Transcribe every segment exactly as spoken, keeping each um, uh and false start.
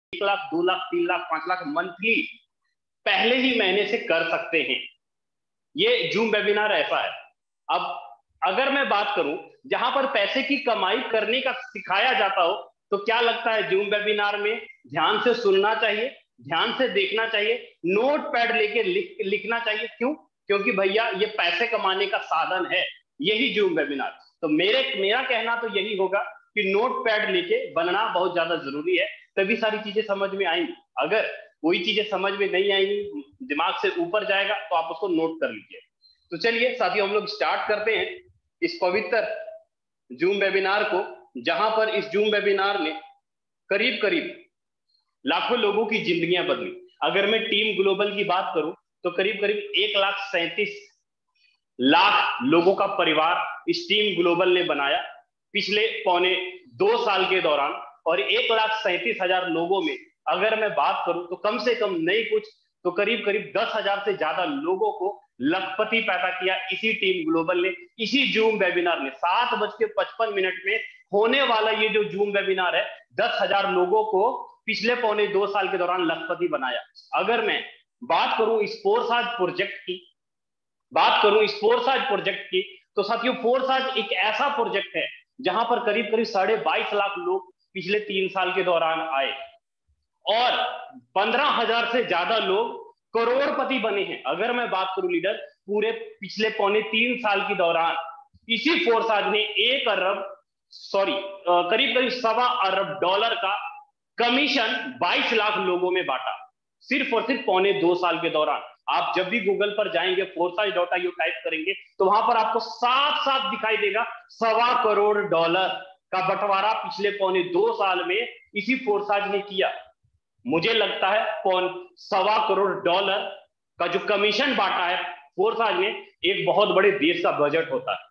एक लाख, दो लाख, तीन लाख, पांच लाख मंथली पहले ही महीने से कर सकते हैं। ये जूम वेबिनार ऐसा है। अब अगर मैं बात करूं जहां पर पैसे की कमाई करने का सिखाया जाता हो, तो क्या लगता है जूम वेबिनार में ध्यान से सुनना चाहिए, ध्यान से देखना चाहिए, नोट पैड लेके लिख, लिखना चाहिए। क्यों? क्योंकि भैया ये पैसे कमाने का साधन है, यही जूम वेबिनार। तो मेरे मेरा कहना तो यही होगा कि नोट पैड लेके बनना बहुत ज्यादा जरूरी है, तभी सारी चीजें समझ में आएंगी। अगर कोई चीजें समझ में नहीं आएंगी, दिमाग से ऊपर जाएगा, तो आप उसको नोट कर लीजिए। तो चलिए साथियों, हम लोग स्टार्ट करते हैं इस पवित्र जूम वेबिनार को, जहां पर इस जूम वेबिनार ने करीब करीब लाखों लोगों की जिंदगियां बदली। अगर मैं टीम ग्लोबल की बात करूं तो करीब करीब एक लाख सैंतीस लाख लोगों का परिवार इस टीम ग्लोबल ने बनाया पिछले पौने दो साल के दौरान। और एक लाख सैंतीस हजार लोगों में अगर मैं बात करूं तो कम से कम नहीं कुछ तो करीब करीब दस हजार से ज्यादा लोगों को लखपति पैदा किया इसी टीम ग्लोबल ने, इसी जूम वेबिनार ने। सात बज के पचपन मिनट में होने वाला ये जो जूम वेबिनार है, दस हजार लोगों को पिछले पौने दो साल के दौरान लखपति बनाया। अगर मैं बात करूं इस फोरसाज प्रोजेक्ट की बात करूं इस फोरसाज प्रोजेक्ट की तो साथियों, फोरसाज एक ऐसा प्रोजेक्ट है जहां पर करीब करीब साढ़े बाईस लाख लोग पिछले तीन साल के दौरान आए और पंद्रह हजार से ज्यादा लोग करोड़पति बने हैं। अगर मैं बात करूं लीडर, पूरे पिछले पौने तीन साल के दौरान इसी फोरसाज ने एक अरब सॉरी करीब करीब सवा अरब डॉलर का कमीशन बाईस लाख लोगों में बांटा, सिर्फ और सिर्फ पौने दो साल के दौरान। आप जब भी गूगल पर जाएंगे, फोरसाज डॉट आई ओ टाइप करेंगे, तो वहां पर आपको साफ साफ दिखाई देगा सवा करोड़ डॉलर का बंटवारा पिछले पौने दो साल में इसी फोरसाज ने किया। मुझे लगता है पौन सवा करोड़ डॉलर का जो कमीशन बांटा है फोरसाज ने, एक बहुत बड़े देश का बजट होता है।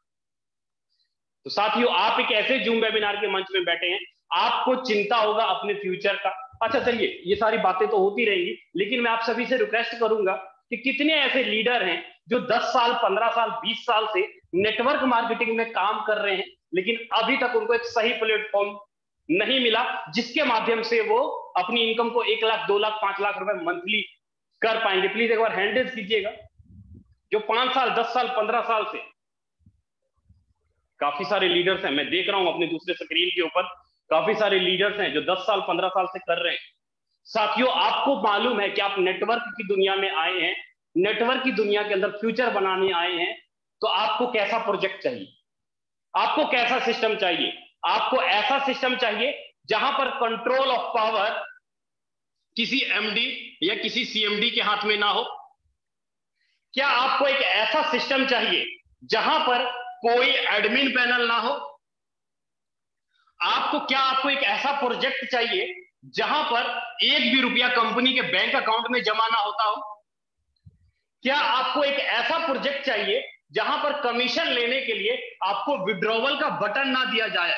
तो साथियों, आप एक ऐसे जूम वेबिनार के मंच में बैठे हैं, आपको चिंता होगा अपने फ्यूचर का। अच्छा चलिए, ये सारी बातें तो होती रहेंगी, लेकिन मैं आप सभी से रिक्वेस्ट करूंगा कि कितने ऐसे लीडर हैं जो दस साल, पंद्रह साल, बीस साल से नेटवर्क मार्केटिंग में काम कर रहे हैं, लेकिन अभी तक उनको एक सही प्लेटफॉर्म नहीं मिला जिसके माध्यम से वो अपनी इनकम को एक लाख, दो लाख, पांच लाख रुपए मंथली कर पाएंगे। प्लीज एक बार हैंड रेज कीजिएगा जो पांच साल, दस साल, पंद्रह साल से। काफी सारे लीडर्स हैं, मैं देख रहा हूं अपने दूसरे स्क्रीन के ऊपर, काफी सारे लीडर्स हैं जो दस साल, पंद्रह साल से कर रहे हैं। साथियों, आपको मालूम है कि आप नेटवर्क की दुनिया में आए हैं, नेटवर्क की दुनिया के अंदर फ्यूचर बनाने आए हैं, तो आपको कैसा प्रोजेक्ट चाहिए, आपको कैसा सिस्टम चाहिए? आपको ऐसा सिस्टम चाहिए जहां पर कंट्रोल ऑफ पावर किसी एमडी या किसी सीएमडी के हाथ में ना हो। क्या आपको एक ऐसा सिस्टम चाहिए जहां पर कोई एडमिन पैनल ना हो? आपको क्या आपको एक ऐसा प्रोजेक्ट चाहिए जहां पर एक भी रुपया कंपनी के बैंक अकाउंट में जमा ना होता हो? क्या आपको एक ऐसा प्रोजेक्ट चाहिए जहां पर कमीशन लेने के लिए आपको विड्रॉवल का बटन ना दिया जाए?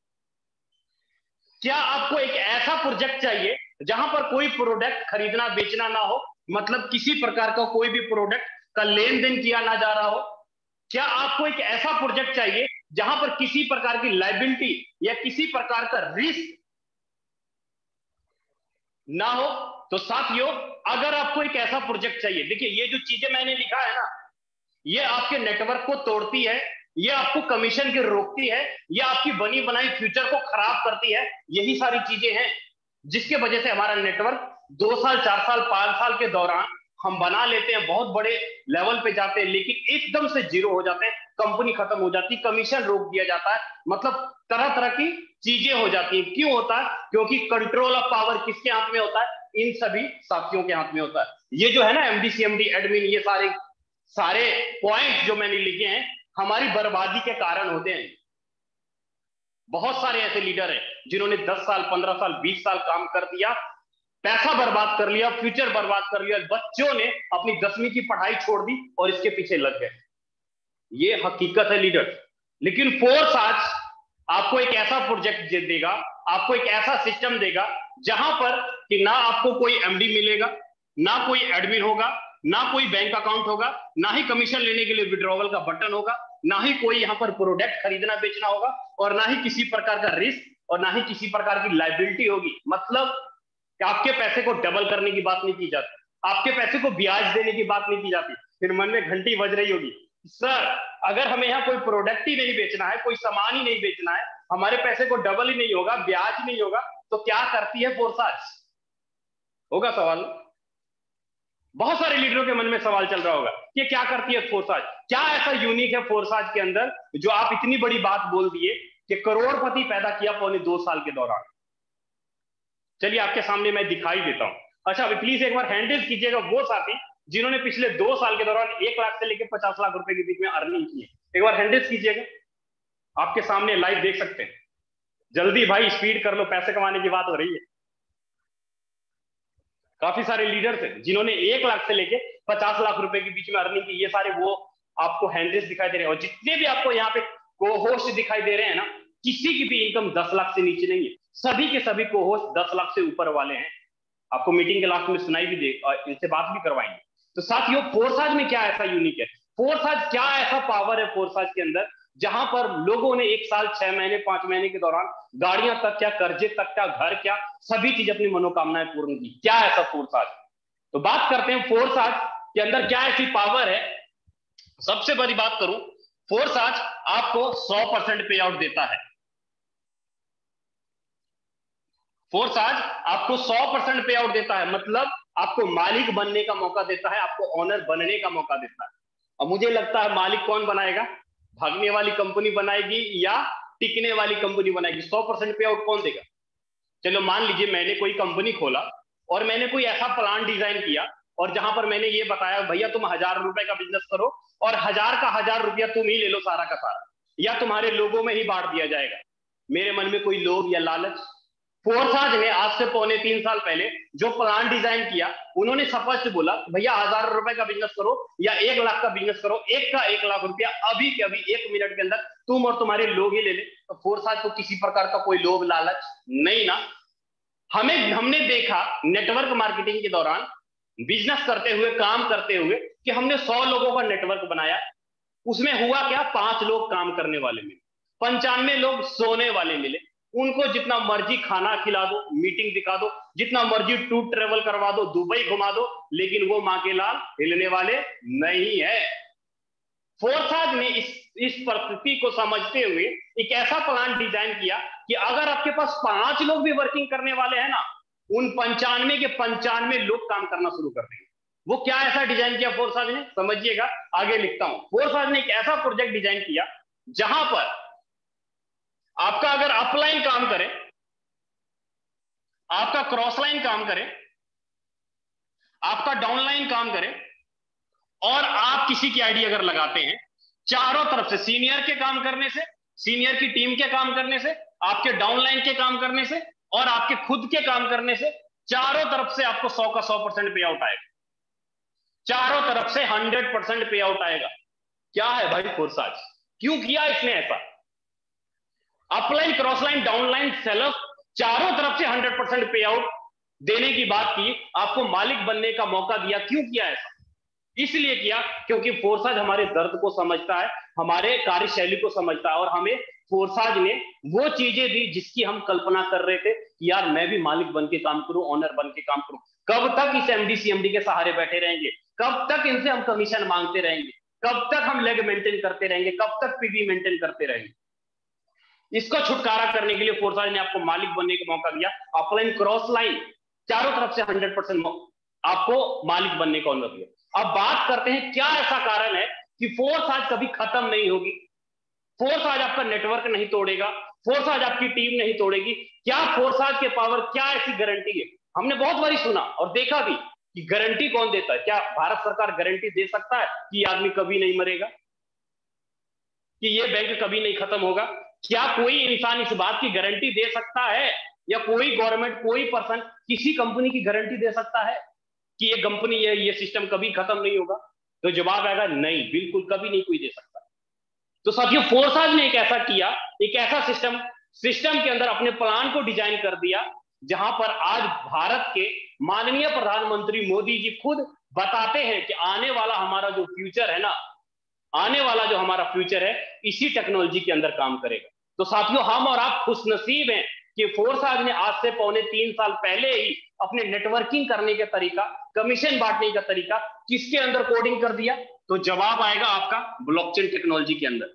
क्या आपको एक ऐसा प्रोजेक्ट चाहिए जहां पर कोई प्रोडक्ट खरीदना बेचना ना हो, मतलब किसी प्रकार का कोई भी प्रोडक्ट का लेन देन किया ना जा रहा हो? क्या आपको एक ऐसा प्रोजेक्ट चाहिए जहां पर किसी प्रकार की लायबिलिटी या किसी प्रकार का रिस्क ना हो? तो साथियों, अगर आपको एक ऐसा प्रोजेक्ट चाहिए, देखिए ये जो चीजें मैंने लिखा है ना, ये आपके नेटवर्क को तोड़ती है, ये आपको कमीशन की रोकती है, ये आपकी बनी बनाई फ्यूचर को खराब करती है। यही सारी चीजें हैं जिसके वजह से हमारा नेटवर्क दो साल, चार साल, पांच साल के दौरान हम बना लेते हैं, बहुत बड़े लेवल पे जाते हैं, लेकिन एकदम से जीरो हो जाते हैं, कंपनी खत्म हो जाती है, कमीशन रोक दिया जाता है, मतलब तरह तरह की चीजें हो जाती हैं। क्यों होता है? क्योंकि कंट्रोल ऑफ पावर किसके हाथ में होता है? इन सभी साथियों के हाथ में होता है। ये जो है ना एमडी, सीएमडी, एडमिन, ये सारे सारे पॉइंट जो मैंने लिखे हैं हमारी बर्बादी के कारण होते हैं। बहुत सारे ऐसे लीडर हैं जिन्होंने दस साल, पंद्रह साल, बीस साल काम कर दिया, पैसा बर्बाद कर लिया, फ्यूचर बर्बाद कर लिया, बच्चों ने अपनी दसवीं की पढ़ाई छोड़ दी और इसके पीछे लग गए। ये हकीकत है लीडर। लेकिन फोरसाज आपको एक ऐसा प्रोजेक्ट देगा, आपको एक ऐसा सिस्टम देगा जहां पर कि ना आपको कोई एमडी मिलेगा, ना कोई एडमिन होगा, ना कोई बैंक अकाउंट होगा, ना ही कमीशन लेने के लिए विड्रॉवल का बटन होगा, ना ही कोई यहां पर प्रोडक्ट खरीदना बेचना होगा, और ना ही किसी प्रकार का रिस्क और ना ही किसी प्रकार की लायबिलिटी होगी। मतलब कि आपके पैसे को डबल करने की बात नहीं की जाती, आपके पैसे को ब्याज देने की बात नहीं की जाती। फिर मन में घंटी बज रही होगी, सर अगर हमें यहाँ कोई प्रोडक्ट ही नहीं बेचना है, कोई सामान ही नहीं बेचना है, हमारे पैसे को डबल ही नहीं होगा, ब्याज नहीं होगा, तो क्या करती है फोर्साज? होगा सवाल। बहुत सारे लीडरों के मन में सवाल चल रहा होगा कि क्या करती है फोर्साज, क्या ऐसा यूनिक है फोर्साज के अंदर जो आप इतनी बड़ी बात बोल दिए कि करोड़पति पैदा किया पौने दो साल के दौरान। चलिए आपके सामने मैं दिखाई देता हूं। अच्छा अभी प्लीज एक बार हैंड रेज कीजिएगा वो साथी जिन्होंने पिछले दो साल के दौरान एक लाख से लेकर पचास लाख रुपए के बीच में अर्निंग की है। एक बार हैंड रेज कीजिएगा, आपके सामने लाइव देख सकते हैं। जल्दी भाई स्पीड कर लो, पैसे कमाने की बात हो रही है। काफी सारे लीडर्स हैं जिन्होंने एक लाख से लेके पचास लाख रुपए के बीच में अर्निंग की, ये सारे वो आपको हैंडल्स दिखाई दे रहे हैं। और जितने भी आपको यहाँ पे को-होस्ट दिखाई दे रहे हैं ना, किसी की भी इनकम दस लाख से नीचे नहीं है, सभी के सभी को-होस्ट दस लाख से ऊपर वाले हैं। आपको मीटिंग के लास्ट में सुनाई भी दे और इनसे बात भी करवाएंगे। तो साथियों फोर्साज में क्या ऐसा यूनिक है, फोर्साज क्या ऐसा पावर है फोर्साज के अंदर, जहां पर लोगों ने एक साल छह महीने पांच महीने के दौरान गाड़ियां तक क्या, कर्जे तक क्या, घर क्या, सभी चीज अपनी मनोकामनाएं पूर्ण की। क्या ऐसा फोर्साज? तो बात करते हैं फोर्साज के अंदर क्या ऐसी पावर है। सबसे बड़ी बात करूं, फोर्साज आपको सौ परसेंट पे आउट देता है। फोर्साज आपको सौ परसेंट पे आउट देता है, मतलब आपको मालिक बनने का मौका देता है, आपको ऑनर बनने का मौका देता है। अब मुझे लगता है मालिक कौन बनाएगा? भागने वाली कंपनी बनाएगी या टिकने वाली कंपनी बनाएगी? सौ परसेंट पे आउट कौन देगा? चलो मान लीजिए मैंने कोई कंपनी खोला और मैंने कोई ऐसा प्लान डिजाइन किया और जहां पर मैंने ये बताया भैया तुम हजार रुपए का बिजनेस करो और हजार का हजार रुपया तुम ही ले लो सारा का सारा, या तुम्हारे लोगों में ही बांट दिया जाएगा। मेरे मन में कोई लोभ या लालच? फोर्साज ने आज से पौने तीन साल पहले जो प्लान डिजाइन किया, उन्होंने स्पष्ट बोला भैया हजार रुपए का बिजनेस करो या एक लाख का बिजनेस करो, एक का एक लाख रुपया अभी के अभी एक मिनट के अंदर तुम और तुम्हारे लोग ही ले ले। तो फोर्साज को किसी प्रकार का कोई लोभ लालच नहीं ना। हमें हमने देखा नेटवर्क मार्केटिंग के दौरान बिजनेस करते हुए, काम करते हुए, कि हमने सौ लोगों का नेटवर्क बनाया, उसमें हुआ क्या? पांच लोग काम करने वाले मिले, पंचानवे लोग सोने वाले मिले। उनको जितना मर्जी खाना खिला दो, मीटिंग दिखा दो, जितना मर्जी टूर ट्रेवल करवा दो, दुबई घुमा दो, लेकिन वो मां के लाल हिलने वाले नहीं है। फोर्साज ने इस इस परिस्थिति को समझते हुए एक ऐसा प्लान डिजाइन किया कि अगर आपके पास पांच लोग भी वर्किंग करने वाले हैं ना, उन पंचानवे के पंचानवे लोग काम करना शुरू कर देंगे। वो क्या ऐसा डिजाइन किया फोर्साज ने, समझिएगा, आगे लिखता हूं। फोर्साज ने एक ऐसा प्रोजेक्ट डिजाइन किया जहां पर आपका अगर अपलाइन काम करे, आपका क्रॉस लाइन काम करे, आपका डाउनलाइन काम करे, और आप किसी की आईडी अगर लगाते हैं, चारों तरफ से, सीनियर के काम करने से, सीनियर की टीम के काम करने से, आपके डाउनलाइन के काम करने से और आपके खुद के काम करने से, चारों तरफ से आपको सौ का सौ परसेंट पे आउट आएगा। चारों तरफ से हंड्रेड परसेंट पे आउट आएगा। क्या है भाई फोर्साज? क्यों किया इसने ऐसा? अपलाइन, क्रॉसलाइन, डाउनलाइन, सेलर्स, चारों तरफ से हंड्रेड परसेंट पे आउट देने की बात की, आपको मालिक बनने का मौका दिया। क्यों किया ऐसा? इसलिए किया क्योंकि फोर्साज हमारे दर्द को समझता है, हमारे कार्यशैली को समझता है, और हमें फोर्साज ने वो चीजें दी जिसकी हम कल्पना कर रहे थे कि यार मैं भी मालिक बन के काम करूं, ऑनर बन के काम करूं। कब तक इस एमडी सीएमडी के सहारे बैठे रहेंगे? कब तक इनसे हम कमीशन मांगते रहेंगे? कब तक हम लेग मेंटेन करते रहेंगे? कब तक पीवी मेंटेन करते रहेंगे? इसका छुटकारा करने के लिए फोर्साज ने आपको मालिक बनने का मौका दिया। अपलाइन, क्रॉस लाइन, चारों तरफ से हंड्रेड परसेंट आपको मालिक बनने का ऑनर दिया। अब बात करते हैं क्या ऐसा कारण है कि फोर्साज कभी खत्म नहीं होगी, फोर्साज आपका नेटवर्क नहीं तोड़ेगा, फोर्साज आपकी टीम नहीं तोड़ेगी। क्या फोर्साज के पावर, क्या ऐसी गारंटी है? हमने बहुत बारी सुना और देखा भी कि गारंटी कौन देता है? क्या भारत सरकार गारंटी दे सकता है कि ये आदमी कभी नहीं मरेगा, कि ये बैंक कभी नहीं खत्म होगा? क्या कोई इंसान इस बात की गारंटी दे सकता है, या कोई गवर्नमेंट, कोई पर्सन किसी कंपनी की गारंटी दे सकता है कि ये कंपनी, ये ये सिस्टम कभी खत्म नहीं होगा? तो जवाब आएगा नहीं, बिल्कुल कभी नहीं कोई दे सकता। तो साथियों फोर्साज ने एक ऐसा किया, एक ऐसा सिस्टम सिस्टम के अंदर अपने प्लान को डिजाइन कर दिया, जहां पर आज भारत के माननीय प्रधानमंत्री मोदी जी खुद बताते हैं कि आने वाला हमारा जो फ्यूचर है ना, आने वाला जो हमारा फ्यूचर है इसी टेक्नोलॉजी के अंदर काम करेगा। तो साथियों हम और आप खुशनसीब हैं कि फोर्साज ने आज से पौने तीन साल पहले ही अपने नेटवर्किंग करने का तरीका, कमीशन बांटने का तरीका किसके अंदर कोडिंग कर दिया? तो जवाब आएगा आपका ब्लॉकचेन टेक्नोलॉजी के अंदर।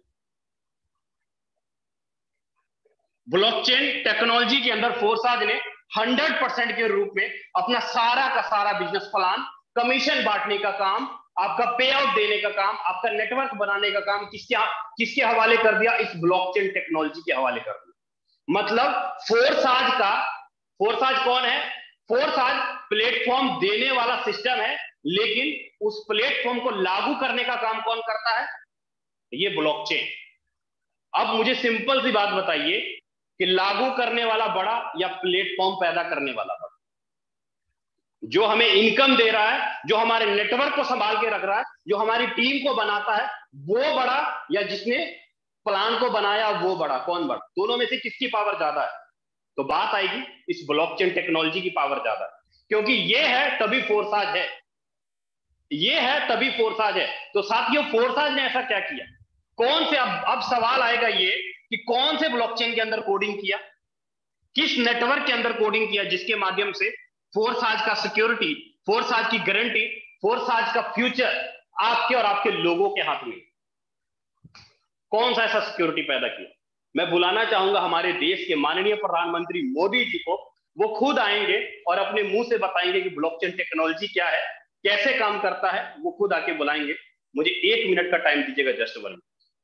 ब्लॉकचेन टेक्नोलॉजी के अंदर फोर्साज ने हंड्रेड परसेंट के रूप में अपना सारा का सारा बिजनेस प्लान, कमीशन बांटने का काम, आपका पे आउट देने का काम, आपका नेटवर्क बनाने का काम किसके किसके हवाले कर दिया? इस ब्लॉकचेन टेक्नोलॉजी के हवाले कर दिया। मतलब फोर्साज का, फोर्साज कौन है? फोर्साज प्लेटफॉर्म देने वाला सिस्टम है, लेकिन उस प्लेटफॉर्म को लागू करने का काम कौन करता है? ये ब्लॉकचेन। अब मुझे सिंपल सी बात बताइए कि लागू करने वाला बड़ा या प्लेटफॉर्म पैदा करने वाला बड़ा? जो हमें इनकम दे रहा है, जो हमारे नेटवर्क को संभाल के रख रहा है, जो हमारी टीम को बनाता है, वो बड़ा या जिसने प्लान को बनाया वो बड़ा? कौन बड़ा? दोनों में से किसकी पावर ज्यादा है? तो बात आएगी इस ब्लॉकचेन टेक्नोलॉजी की पावर ज्यादा है, क्योंकि ये है तभी फोर्साज है, ये है तभी फोर्साज है। तो साथियों, फोर्साज ने ऐसा क्या किया? कौन से, अब अब सवाल आएगा ये कि कौन से ब्लॉकचेन के अंदर कोडिंग किया, किस नेटवर्क के अंदर कोडिंग किया, जिसके माध्यम से फोर्साज का सिक्योरिटी, फोर्साज की गारंटी, फोर्साज का फ्यूचर आपके और आपके लोगों के हाथ में? कौन सा ऐसा सिक्योरिटी पैदा किया? मैं बुलाना चाहूंगा हमारे देश के माननीय प्रधानमंत्री मोदी जी को। वो खुद आएंगे और अपने मुंह से बताएंगे कि ब्लॉकचेन टेक्नोलॉजी क्या है, कैसे काम करता है। वो खुद आके बुलाएंगे। मुझे एक मिनट का टाइम दीजिएगा, जस्ट वन।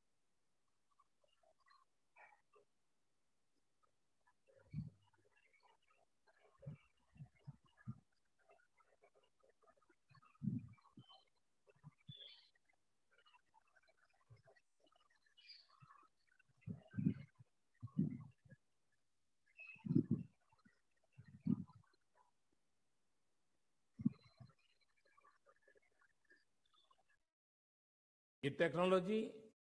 ये technology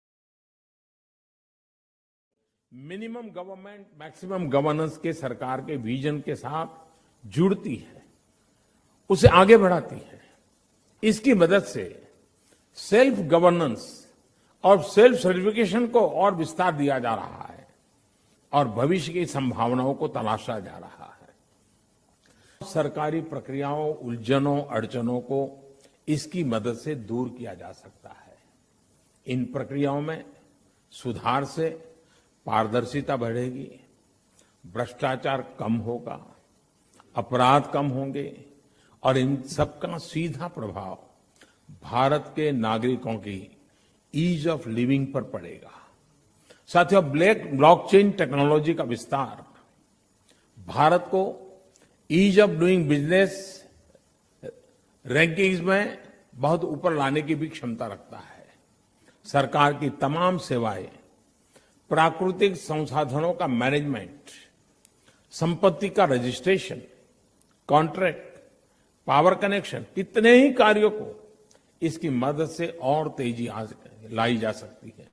minimum government maximum governance के सरकार के विजन के साथ जुड़ती है, उसे आगे बढ़ाती है। इसकी मदद से सेल्फ गवर्नेंस और सेल्फ सर्टिफिकेशन को और विस्तार दिया जा रहा है और भविष्य की संभावनाओं को तलाशा जा रहा है। सरकारी प्रक्रियाओं, उलझनों, अड़चनों को इसकी मदद से दूर किया जा सकता है। इन प्रक्रियाओं में सुधार से पारदर्शिता बढ़ेगी, भ्रष्टाचार कम होगा, अपराध कम होंगे और इन सबका सीधा प्रभाव भारत के नागरिकों की ईज ऑफ लिविंग पर पड़ेगा। साथियों, ब्लैक ब्लॉकचेन टेक्नोलॉजी का विस्तार भारत को ease of doing business rankings में बहुत ऊपर लाने की भी क्षमता रखता है। सरकार की तमाम सेवाएं, प्राकृतिक संसाधनों का मैनेजमेंट, संपत्ति का रजिस्ट्रेशन, कॉन्ट्रैक्ट, पावर कनेक्शन, कितने ही कार्यों को इसकी मदद से और तेजी लाई जा सकती है।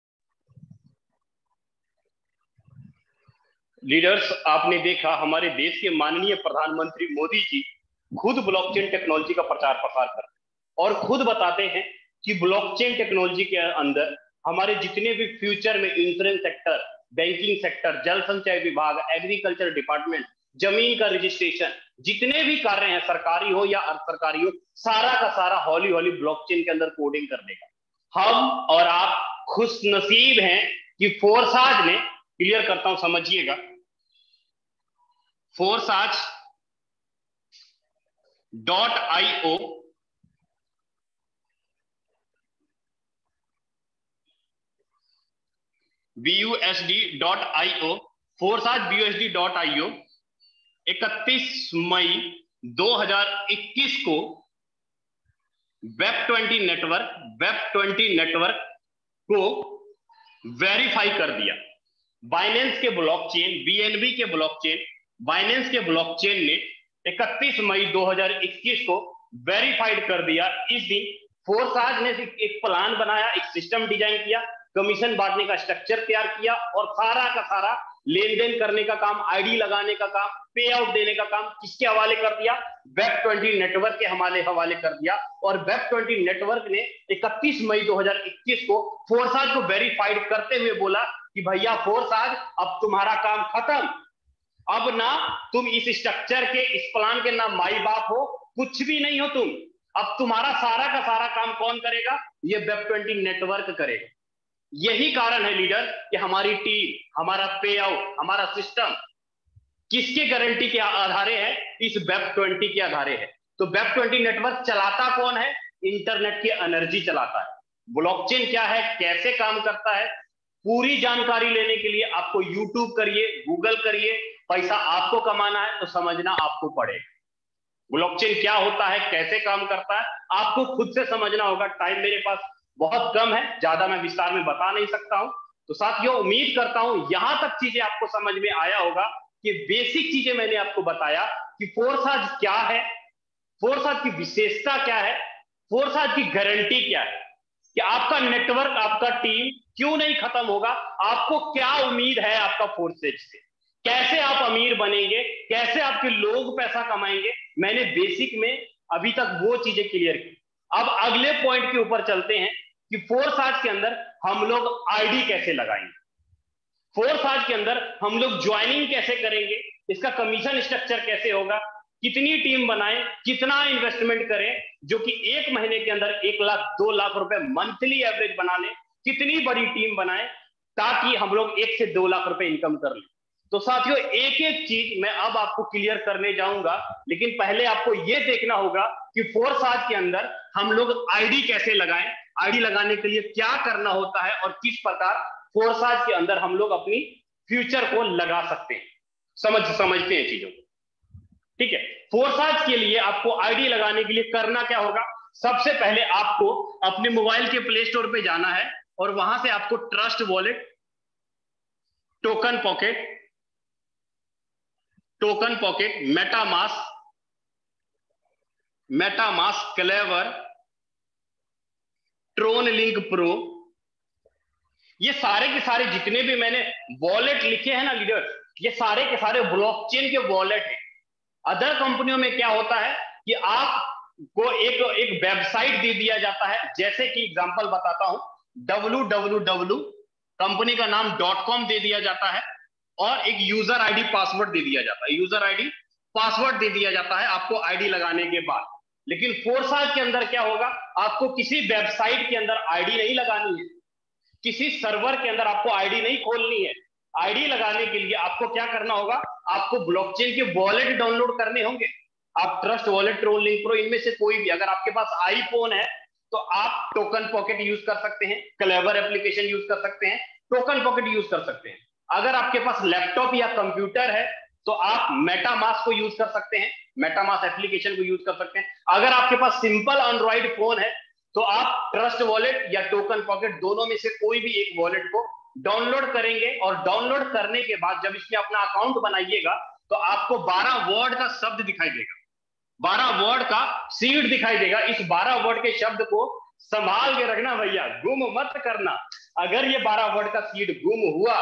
लीडर्स, आपने देखा हमारे देश के माननीय प्रधानमंत्री मोदी जी खुद ब्लॉकचेन टेक्नोलॉजी का प्रचार प्रसार करते हैं और खुद बताते हैं कि ब्लॉकचेन टेक्नोलॉजी के अंदर हमारे जितने भी फ्यूचर में इंश्योरेंस सेक्टर, बैंकिंग सेक्टर, जल संचय विभाग, एग्रीकल्चर डिपार्टमेंट, जमीन का रजिस्ट्रेशन, जितने भी कार्य हैं, सरकारी हो या अर्ध सरकारी हो, सारा का सारा हौली हौली ब्लॉकचेन के अंदर कोडिंग कर देगा। हम और आप खुश नसीब हैं कि फोर्साज ने, क्लियर करता हूं समझिएगा, Forsage dot I O B U S D dot I O Forsage B U S D dot I O इकतीस मई दो हज़ार इक्कीस को web twenty network web twenty network को वेरीफाई कर दिया। बाइनेंस के ब्लॉकचेन, बी एन बी के ब्लॉकचेन, बाइनेंस के ब्लॉकचेन ने इकतीस मई दो हज़ार इक्कीस को वेरीफाइड कर दिया। इस दिन फोर्साज ने एक प्लान बनाया, एक सिस्टम डिजाइन किया, कमीशन बांटने का स्ट्रक्चर तैयार किया और सारा का सारा लेन देन करने का काम, आईडी लगाने का काम, पे आउट देने का काम किसके हवाले कर दिया? वेब ट्वेंटी नेटवर्क के हवाले हवाले कर दिया। और वेब ट्वेंटी नेटवर्क ने इकतीस मई दो हज़ार इक्कीस को फोर्साज को वेरीफाइड करते हुए बोला कि भैया फोर्साज, अब तुम्हारा काम खत्म, अब ना तुम इस स्ट्रक्चर के, इस प्लान के ना माई बाप हो, कुछ भी नहीं हो तुम। अब तुम्हारा सारा का सारा काम कौन करेगा? ये वेब ट्वेंटी नेटवर्क करेगा। यही कारण है लीडर कि हमारी टीम, हमारा पे आउट, हमारा सिस्टम किसके गारंटी के आधारे है? इस वेब ट्वेंटी के आधारे है। तो वेब ट्वेंटी नेटवर्क चलाता कौन है? इंटरनेट की एनर्जी चलाता है। ब्लॉकचेन क्या है, कैसे काम करता है, पूरी जानकारी लेने के लिए आपको यूट्यूब करिए, गूगल करिए। पैसा आपको कमाना है तो समझना आपको पड़ेगा। ब्लॉकचेन क्या होता है, कैसे काम करता है, आपको खुद से समझना होगा। टाइम मेरे पास बहुत कम है, ज्यादा मैं विस्तार में बता नहीं सकता हूं। तो साथियों, उम्मीद करता हूं यहां तक चीजें आपको समझ में आया होगा कि बेसिक चीजें मैंने आपको बताया कि फोर्साज क्या है, फोर्साज की विशेषता क्या है, फोर्साज की गारंटी क्या है, कि आपका नेटवर्क, आपका टीम क्यों नहीं खत्म होगा, आपको क्या उम्मीद है आपका फोर्सेज से, कैसे आप अमीर बनेंगे, कैसे आपके लोग पैसा कमाएंगे। मैंने बेसिक में अभी तक वो चीजें क्लियर की। अब अगले पॉइंट के ऊपर चलते हैं कि फोर्साज के अंदर हम लोग आईडी कैसे लगाएंगे, फोर्साज के अंदर हम लोग ज्वाइनिंग कैसे करेंगे, इसका कमीशन स्ट्रक्चर कैसे होगा, कितनी टीम बनाएं, कितना इन्वेस्टमेंट करें जो कि एक महीने के अंदर एक लाख दो लाख रुपए मंथली एवरेज बना लें, कितनी बड़ी टीम बनाएं ताकि हम लोग एक से दो लाख रुपए इनकम कर लें। तो साथियों, एक एक चीज मैं अब आपको क्लियर करने जाऊंगा, लेकिन पहले आपको यह देखना होगा कि फोर्साज के अंदर हम लोग आईडी कैसे लगाएं, आईडी लगाने के लिए क्या करना होता है और किस प्रकार फोर्साज के अंदर हम लोग अपनी फ्यूचर को लगा सकते हैं। समझ समझते हैं चीजों को, ठीक है। फोर्साज के लिए आपको आईडी लगाने के लिए करना क्या होगा? सबसे पहले आपको अपने मोबाइल के प्ले स्टोर पे जाना है और वहां से आपको trust wallet, token pocket, token pocket, MetaMask, MetaMask, Klever, Tron link pro, ये सारे के सारे जितने भी मैंने वॉलेट लिखे हैं ना लीडर, ये सारे के सारे ब्लॉकचेन के वॉलेट हैं। अदर कंपनियों में क्या होता है कि आपको एक एक वेबसाइट दे दिया जाता है, जैसे कि एग्जांपल बताता हूं, डब्ल्यू डब्ल्यू डब्ल्यू कंपनी का नाम डॉट कॉम दे दिया जाता है और एक यूजर आईडी पासवर्ड दे दिया जाता है, यूजर आईडी पासवर्ड दे दिया जाता है आपको आईडी लगाने के बाद। लेकिन फोर्साज के अंदर क्या होगा? आपको किसी वेबसाइट के अंदर आईडी नहीं लगानी है, किसी सर्वर के अंदर आपको आईडी नहीं खोलनी है। आईडी लगाने के लिए आपको क्या करना होगा? आपको ब्लॉकचेन के वॉलेट डाउनलोड करने होंगे। आप trust wallet, Tron link pro, इनमें से कोई भी, अगर आपके पास आईफोन है तो आप टोकन पॉकेट यूज कर सकते हैं, क्लेवर एप्लीकेशन यूज कर सकते हैं, टोकन पॉकेट यूज कर सकते हैं। अगर आपके पास लैपटॉप या कंप्यूटर है तो आप मेटामास्क को यूज कर सकते हैं, मेटामास्क एप्लीकेशन को यूज कर सकते हैं। अगर आपके पास सिंपल एंड्रॉइड फोन है तो आप ट्रस्ट वॉलेट या टोकन पॉकेट दोनों में से कोई भी एक वॉलेट को डाउनलोड करेंगे और डाउनलोड करने के बाद जब इसमें अपना अकाउंट बनाइएगा तो आपको बारह वर्ड का शब्द दिखाई देगा, बारह वर्ड का सीड दिखाई देगा। इस बारह वर्ड के शब्द को संभाल के रखना भैया, गुम मत करना। अगर ये बारह वर्ड का सीड गुम हुआ,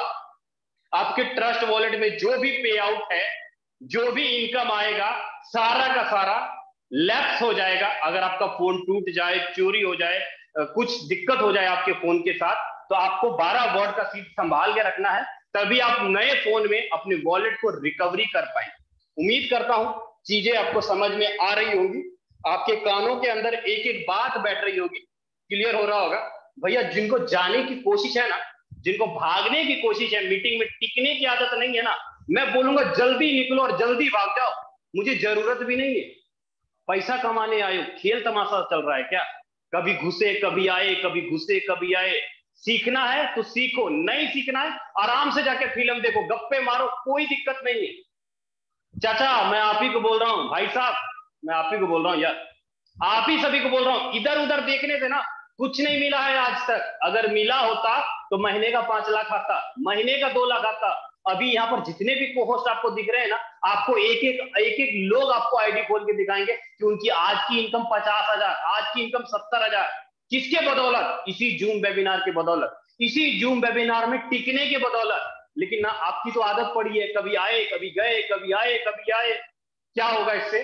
आपके ट्रस्ट वॉलेट में जो भी पे आउट है, जो भी इनकम आएगा, सारा का सारा लैप्स हो जाएगा। अगर आपका फोन टूट जाए, चोरी हो जाए, कुछ दिक्कत हो जाए आपके फोन के साथ, तो आपको बारह वर्ड का सीड संभाल के रखना है, तभी आप नए फोन में अपने वॉलेट को रिकवरी कर पाएंगे। उम्मीद करता हूं चीजें आपको समझ में आ रही होंगी, आपके कानों के अंदर एक एक बात बैठ रही होगी, क्लियर हो रहा होगा। भैया, जिनको जाने की कोशिश है ना, जिनको भागने की कोशिश है, मीटिंग में टिकने की आदत नहीं है ना, मैं बोलूंगा जल्दी निकलो और जल्दी भाग जाओ, मुझे जरूरत भी नहीं है। पैसा कमाने आए हो, खेल तमाशा चल रहा है क्या? कभी घुसे कभी आए, कभी घुसे कभी आए। सीखना है तो सीखो, नहीं सीखना है आराम से जाके फिल्म देखो, गप्पे मारो, कोई दिक्कत नहीं है। चाचा, मैं आप ही को बोल रहा हूं, भाई साहब मैं आप ही को बोल रहा हूं यार, आप ही सभी को बोल रहा हूं, इधर उधर देखने से ना कुछ नहीं मिला है आज तक। अगर मिला होता तो महीने का पांच लाख आता, महीने का दो लाख आता। अभी यहाँ पर जितने भी कोहोस्ट आपको दिख रहे हैं ना, आपको एक एक एक एक लोग आपको आईडी खोल के दिखाएंगे कि उनकी आज की इनकम पचास हजार, आज की इनकम सत्तर हजार। किसके बदौलत? इसी जूम वेबिनार के बदौलत, इसी जूम वेबिनार में टिकने के बदौलत। लेकिन ना आपकी तो आदत पड़ी है, कभी आए कभी गए, कभी आए कभी आए। क्या होगा इससे?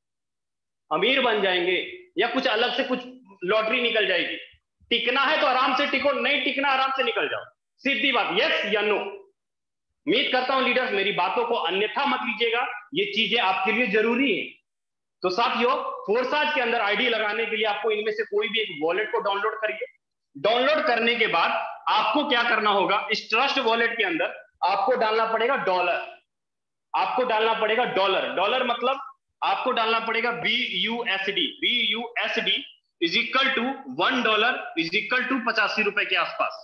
अमीर बन जाएंगे या कुछ अलग से कुछ लॉटरी निकल जाएगी? टिकना है तो आराम से टिको, नहीं टिकना आराम से निकल जाओ, सीधी बात, यस या नो। उम्मीद करता हूं लीडर्स मेरी बातों को अन्यथा मत लीजिएगा, ये चीजें आपके लिए जरूरी है। तो साथियों, फोर्साज के अंदर आईडी लगाने के लिए आपको इनमें से कोई भी एक वॉलेट को डाउनलोड करिए। डाउनलोड करने के बाद आपको क्या करना होगा, इस ट्रस्ट वॉलेट के अंदर आपको डालना पड़ेगा डॉलर। आपको डालना पड़ेगा डॉलर। डॉलर मतलब आपको डालना पड़ेगा B U S D. B U S D is equal to one dollar is equal to पचासी रुपए के आसपास।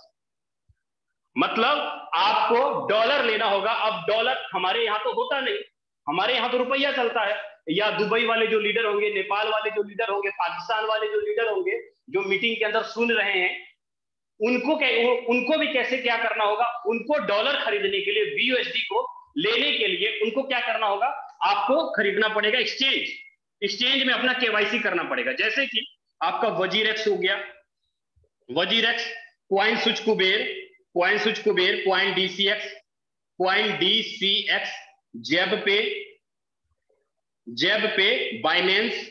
मतलब आपको डॉलर लेना होगा। अब डॉलर हमारे यहां तो होता नहीं, हमारे यहां तो रुपया चलता है। या दुबई वाले जो लीडर होंगे, नेपाल वाले जो लीडर होंगे, पाकिस्तान वाले जो लीडर होंगे, जो मीटिंग के अंदर सुन रहे हैं, उनको उनको भी कैसे क्या करना होगा, उनको डॉलर खरीदने के लिए, बी यू एस डी को लेने के लिए उनको क्या करना होगा, आपको खरीदना पड़ेगा एक्सचेंज। एक्सचेंज में अपना केवाईसी करना पड़ेगा। जैसे कि आपका वजीरेक्स हो गया, WazirX, coin switch Kuber, coin switch Kuber, coin DCX, coin DCX, ZebPay, जेब पे, बाइनेंस,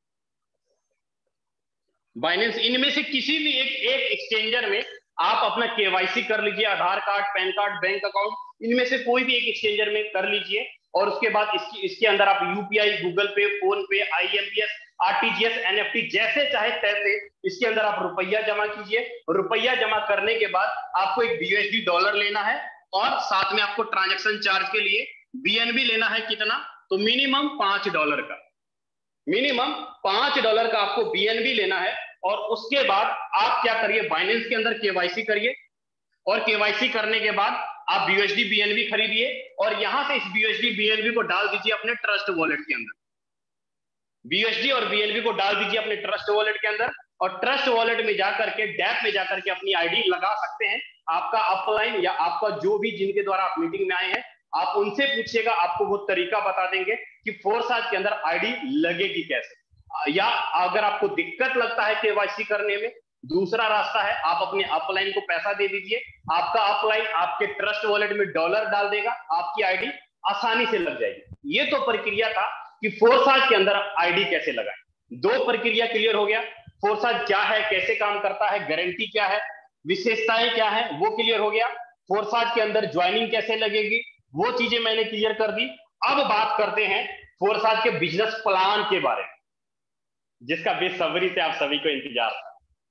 बाइनेंस, इनमें से किसी भी एक एक एक्सचेंजर में आप अपना केवाईसी कर लीजिए। Aadhaar card, PAN card, bank account, इनमें से कोई भी एक एक्सचेंजर में कर लीजिए। और उसके बाद इसकी इसके अंदर आप UPI, Google pay, PhonePe, IMPS, RTGS, NFT, जैसे चाहे तैसे इसके अंदर आप रुपया जमा कीजिए। रुपया जमा करने के बाद आपको एक बीयूएसडी डॉलर लेना है और साथ में आपको ट्रांजैक्शन चार्ज के लिए बीएनबी लेना है। कितना? तो मिनिमम पांच डॉलर का, मिनिमम पांच डॉलर का आपको बीएनबी लेना है। और उसके बाद आप क्या करिए, बाइनेंस के अंदर केवाईसी करिए और केवाईसी करने के बाद आप बीयूएसडी बीएनबी खरीदिए और यहां से इस बीयूएसडी बीएनबी को डाल दीजिए अपने ट्रस्ट वॉलेट के अंदर। बीयूएसडी और बीएनबी को डाल दीजिए अपने ट्रस्ट वॉलेट के अंदर और ट्रस्ट वॉलेट में जाकर के, डैप में जाकर के अपनी आईडी लगा सकते हैं। आपका अपलाइन या आपका जो भी जिनके द्वारा आप मीटिंग में आए हैं, आप उनसे पूछिएगा, आपको वो तरीका बता देंगे कि फोर्साज के अंदर आईडी लगेगी कैसे। या अगर आपको दिक्कत लगता है केवाईसी करने में, दूसरा रास्ता है, आप अपने अपलाइन को पैसा दे दीजिए, आपका अपलाइन आपके ट्रस्ट वॉलेट में डॉलर डाल देगा, आपकी आईडी आसानी से लग जाएगी। ये तो प्रक्रिया था कि फोर्साज के अंदर आईडी कैसे लगाएं। दो प्रक्रिया क्लियर हो गया, फोर्साज क्या है, कैसे काम करता है, गारंटी क्या है, विशेषताएं क्या है, वो क्लियर हो गया। फोर्साज के अंदर ज्वाइनिंग कैसे लगेगी, वो चीजें मैंने क्लियर कर दी। अब बात करते हैं फोर्साज के बिजनेस प्लान के बारे में, जिसका बेसब्री से आप सभी को इंतजार था,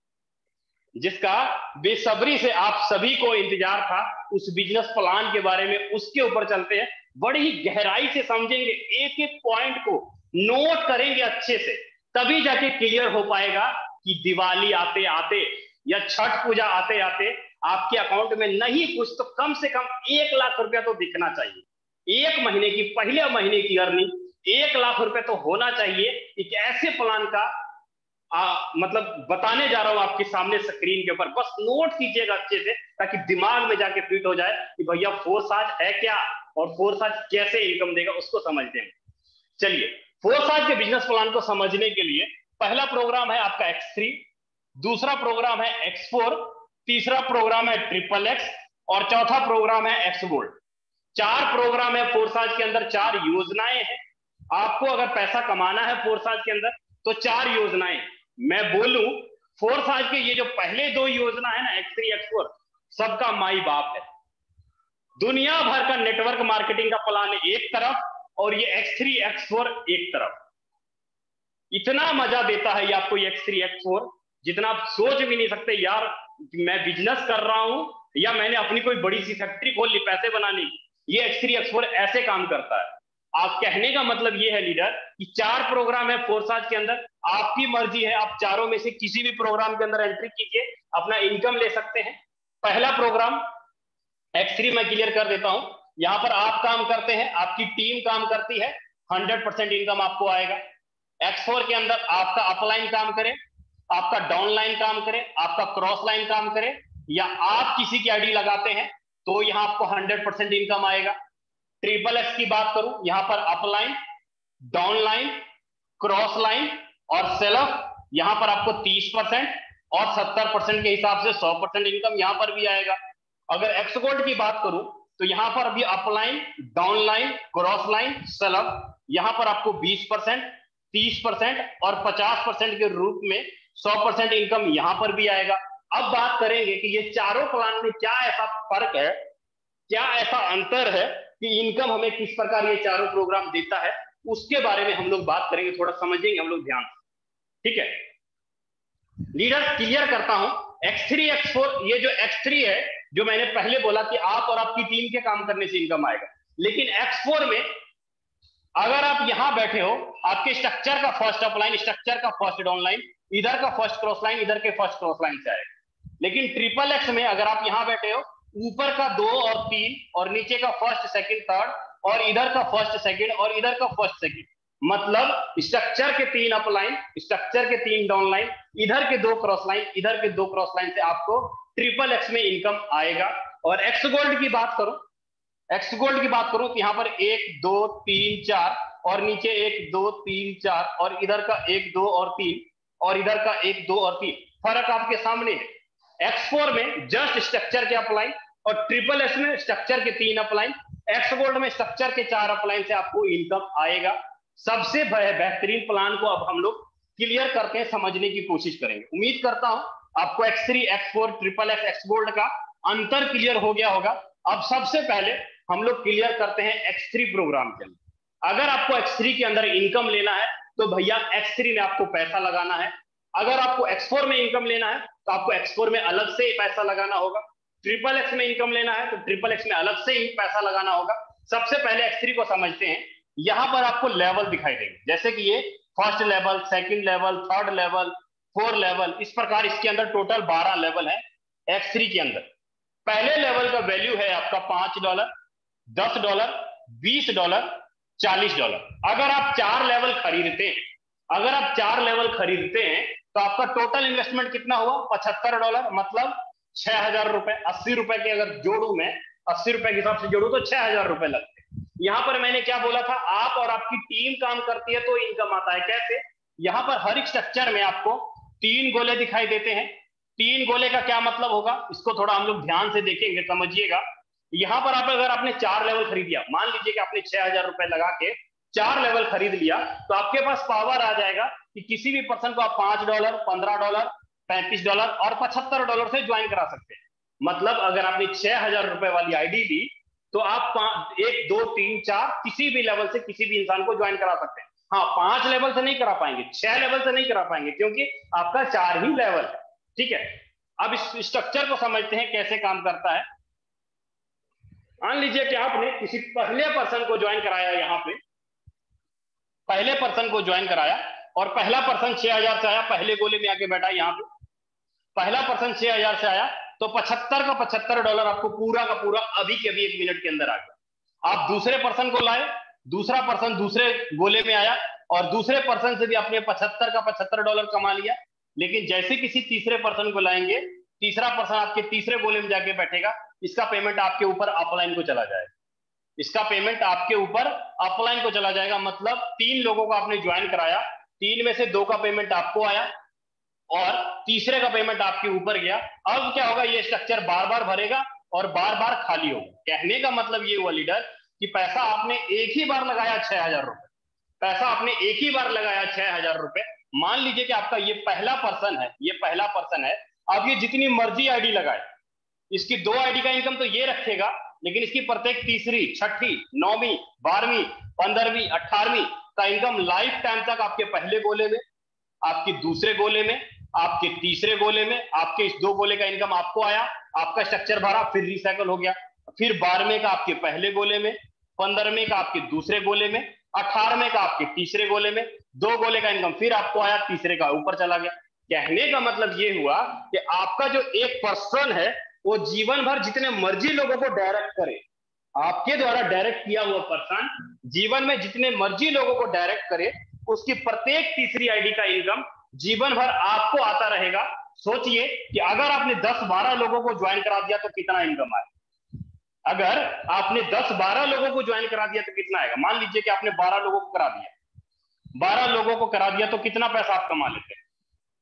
जिसका बेसब्री से आप सभी को इंतजार था, उस बिजनेस प्लान के बारे में। उसके ऊपर चलते हैं, बड़ी ही गहराई से समझेंगे, एक एक पॉइंट को नोट करेंगे अच्छे से, तभी जाके क्लियर हो पाएगा कि दिवाली आते आते या छठ पूजा आते आते आपके अकाउंट में नहीं कुछ तो कम से कम एक लाख रुपया तो दिखना चाहिए। एक महीने की, पहले महीने की अर्निंग एक लाख रुपए तो होना चाहिए। एक ऐसे प्लान का आ, मतलब बताने जा रहा हूं आपके सामने स्क्रीन के ऊपर, बस नोट कीजिएगा अच्छे से ताकि दिमाग में जाके फिट हो जाए कि भैया फोर्साज है क्या और फोर्साज कैसे इनकम देगा, उसको समझते हैं। चलिए, फोर्साज के बिजनेस प्लान को समझने के लिए पहला प्रोग्राम है आपका एक्स थ्री, दूसरा प्रोग्राम है एक्स फोर, तीसरा प्रोग्राम है ट्रिपल एक्स और चौथा प्रोग्राम है एक्स गोल्ड। चार प्रोग्राम है फोर्साज के अंदर, चार योजनाएं हैं। आपको अगर पैसा कमाना है फोर्साज के अंदर तो चार योजनाएं। मैं बोलूं, फोर्साज के ये जो पहले दो योजना है ना, एक्स थ्री एक्स फोर, सबका माई बाप है। दुनिया भर का नेटवर्क मार्केटिंग का प्लान एक तरफ और ये एक्स थ्री एक्स फोर एक तरफ। इतना मजा देता है ये आपको एक्स थ्री एक्स फोर, जितना आप सोच भी नहीं सकते। यार मैं बिजनेस कर रहा हूं या मैंने अपनी कोई बड़ी सी फैक्ट्री खोल ली पैसे बनाने की, ये एक्स थ्री एक्स फोर ऐसे काम करता है। आप कहने का मतलब ये है लीडर कि चार प्रोग्राम है फोर्साज के अंदर, आपकी मर्जी है, आप चारों में से किसी भी प्रोग्राम के अंदर एंट्री कीजिए, अपना इनकम ले सकते हैं। पहला प्रोग्राम एक्स थ्री मैं क्लियर कर देता हूं। यहां पर आप काम करते हैं, आपकी टीम काम करती है, हंड्रेड परसेंट इनकम आपको आएगा। एक्स फोर के अंदर आपका अपलाइन काम करे, आपका डाउनलाइन काम करे, आपका क्रॉस लाइन काम करे, या आप किसी की आईडी लगाते हैं तो यहां आपको हंड्रेड परसेंट इनकम आएगा। ट्रिपल एक्स की बात करूं, यहां पर अपलाइन, डाउनलाइन, क्रॉस लाइन और सेल्फ, यहां पर आपको तीस परसेंट और सत्तर परसेंट के हिसाब से सौ परसेंट इनकम यहां पर भी आएगा। अगर एक्स गोल्ड की बात करूं तो यहां पर भी upline, downline, cross line, self, यहां पर आपको बीस परसेंट, तीस परसेंट और पचास परसेंट के रूप में सौ परसेंट इनकम यहां पर भी आएगा। अब बात करेंगे कि ये चारों प्लान में क्या ऐसा फर्क है क्या ऐसा अंतर है कि इनकम हमें किस प्रकार ये चारों प्रोग्राम देता है, उसके बारे में हम लोग बात करेंगे, थोड़ा समझेंगे हम लोग ध्यान से। ठीक है लीडर, क्लियर करता हूं। एक्स थ्री एक्स फोर, ये जो एक्स थ्री है, जो मैंने पहले बोला कि आप और आपकी टीम के काम करने से इनकम आएगा, लेकिन एक्स फोर में अगर आप यहां बैठे हो, आपके स्ट्रक्चर का फर्स्ट अपलाइन, स्ट्रक्चर का फर्स्ट डाउनलाइन, इधर का फर्स्ट क्रॉस लाइन, इधर के फर्स्ट क्रॉस लाइन से आएगा। लेकिन ट्रिपल एक्स में अगर आप यहां बैठे हो, ऊपर का दो और तीन और नीचे का फर्स्ट सेकंड थर्ड और इधर का फर्स्ट सेकंड और इधर का फर्स्ट सेकंड, मतलब स्ट्रक्चर के तीन अपलाइन, स्ट्रक्चर के तीन डाउनलाइन, इधर के दो क्रॉस लाइन, इधर के दो क्रॉस लाइन से आपको ट्रिपल एक्स में इनकम आएगा। और एक्स गोल्ड की बात करो, एक्स गोल्ड की बात करूं तो यहां पर एक दो तीन चार और नीचे एक दो तीन चार और इधर का एक दो और तीन और इधर का एक दो और तीन, फर्क आपके सामने है। एक्स फोर में जस्ट स्ट्रक्चर के अपलाइन और ट्रिपल एस में स्ट्रक्चर के तीन अपलाइन, एक्स गोल्ड में स्ट्रक्चर के चार अपलाइन से आपको इनकम आएगा। सबसे बेहतरीन प्लान को अब हम लोग क्लियर करते हैं, समझने की कोशिश करेंगे। उम्मीद करता हूं आपको X three X four triple X X gold का अंतर क्लियर हो गया होगा। अब सबसे पहले हम लोग क्लियर करते हैं एक्स थ्री प्रोग्राम के अंदर। अगर आपको एक्स थ्री के अंदर इनकम लेना है तो भैया एक्स थ्री में आपको पैसा लगाना है। अगर आपको एक्स फोर में इनकम लेना है तो आपको एक्स फोर में अलग से पैसा लगाना होगा। ट्रिपल एक्स में इनकम लेना है तो ट्रिपल एक्स में अलग से ही पैसा लगाना होगा। सबसे पहले एक्स थ्री को समझते हैं। यहां पर आपको लेवल दिखाई देंगे, जैसे कि ये first level, second level, third level, four level, इस प्रकार इसके अंदर टोटल बारह लेवल है एक्स थ्री के अंदर। पहले लेवल का वैल्यू है आपका पांच डॉलर, दस डॉलर, बीस डॉलर, चालीस डॉलर। अगर आप चार लेवल खरीदते हैं, अगर आप चार लेवल खरीदते हैं तो आपका टोटल इन्वेस्टमेंट कितना हुआ? पचहत्तर डॉलर, मतलब छह हजार रुपए। अस्सी रुपए के अगर जोड़ू मैं, अस्सी रुपए के हिसाब से जोड़ू तो छह हजार रुपए लगते। यहां पर मैंने क्या बोला था, आप और आपकी टीम काम करती है तो इनकम आता है। कैसे? यहां पर हर एक स्ट्रक्चर में आपको तीन गोले दिखाई देते हैं। तीन गोले का क्या मतलब होगा, इसको थोड़ा हम लोग ध्यान से देखेंगे, समझिएगा। यहां पर आप अगर आपने चार लेवल खरीदिया, मान लीजिए कि आपने छह हजार रुपए लगा के चार लेवल खरीद लिया, तो आपके पास पावर आ जाएगा कि किसी भी पर्सन को आप पांच डॉलर, पंद्रह डॉलर, पैंतीस डॉलर और पचहत्तर डॉलर से ज्वाइन करा सकते हैं। मतलब अगर आपने छह हजार रुपए वाली आईडी ली तो आप एक दो तीन चार किसी भी लेवल से किसी भी इंसान को ज्वाइन करा सकते हैं। हाँ, पांच लेवल से नहीं करा पाएंगे, छह लेवल से नहीं करा पाएंगे, क्योंकि आपका चार ही लेवल है। ठीक है, अब इस स्ट्रक्चर को समझते हैं कैसे काम करता है। मान लीजिए कि आपने किसी पहले पर्सन को ज्वाइन कराया, यहां पे पहले पर्सन को ज्वाइन कराया और पहला पर्सन छह हजार से आया, पहले गोले में आके बैठा। यहां पे पहला पर्सन छह हजार से आया तो पचहत्तर का पचहत्तर डॉलर आपको पूरा का पूरा अभी के अभी एक मिनट के अंदर आ गया। आप दूसरे पर्सन को लाए, दूसरा पर्सन दूसरे गोले में आया और दूसरे पर्सन से भी आपने पचहत्तर का पचहत्तर डॉलर कमा लिया। लेकिन जैसे किसी तीसरे पर्सन को लाएंगे, तीसरा पर्सन आपके तीसरे गोले में जाके बैठेगा, इसका पेमेंट आपके ऊपर अपलाइन को चला जाएगा। इसका पेमेंट आपके ऊपर अपलाइन को चला जाएगा। मतलब तीन लोगों को आपने ज्वाइन कराया, तीन में से दो का पेमेंट आपको आया और तीसरे का पेमेंट आपके ऊपर गया। अब क्या होगा, ये स्ट्रक्चर बार बार भरेगा और बार बार खाली होगा। कहने का मतलब ये हुआ लीडर कि पैसा आपने एक ही बार लगाया छह हजार रुपए, पैसा आपने एक ही बार लगाया छह हजार रुपए। मान लीजिए कि आपका ये पहला पर्सन है, ये पहला पर्सन है। अब ये जितनी मर्जी आईडी लगाए, इसकी दो आईडी का इनकम तो ये रखेगा, लेकिन इसकी प्रत्येक तीसरी, छठी, नौवीं, बारहवीं, पंद्रहवीं, अठारहवीं का इनकम लाइफ टाइम तक आपके पहले गोले में, आपके दूसरे गोले में, आपके तीसरे गोले में, आपके इस दो गोले का इनकम आपको आया, आपका स्ट्रक्चर भरा, फिर रिसाइकल हो गया। फिर बारहवें का आपके पहले गोले में, पंद्रहवें का आपके दूसरे गोले में, अठारहवें का आपके तीसरे गोले में, दो गोले का इनकम फिर आपको आया, तीसरे का ऊपर चला गया। कहने का मतलब ये हुआ कि आपका जो एक पर्सन है वो जीवन भर जितने मर्जी लोगों को डायरेक्ट करे, आपके द्वारा डायरेक्ट किया हुआ पर्सन जीवन में जितने मर्जी लोगों को डायरेक्ट करे, उसकी प्रत्येक तीसरी आईडी का इनकम जीवन भर आपको आता रहेगा। सोचिए कि अगर आपने दस बारह लोगों को ज्वाइन करा दिया तो कितना इनकम आएगा। अगर आपने दस बारह लोगों को ज्वाइन करा दिया तो कितना आएगा। मान लीजिए कि आपने बारह लोगों को करा दिया, बारह लोगों को करा दिया तो कितना पैसा आप कमा लेते हैं।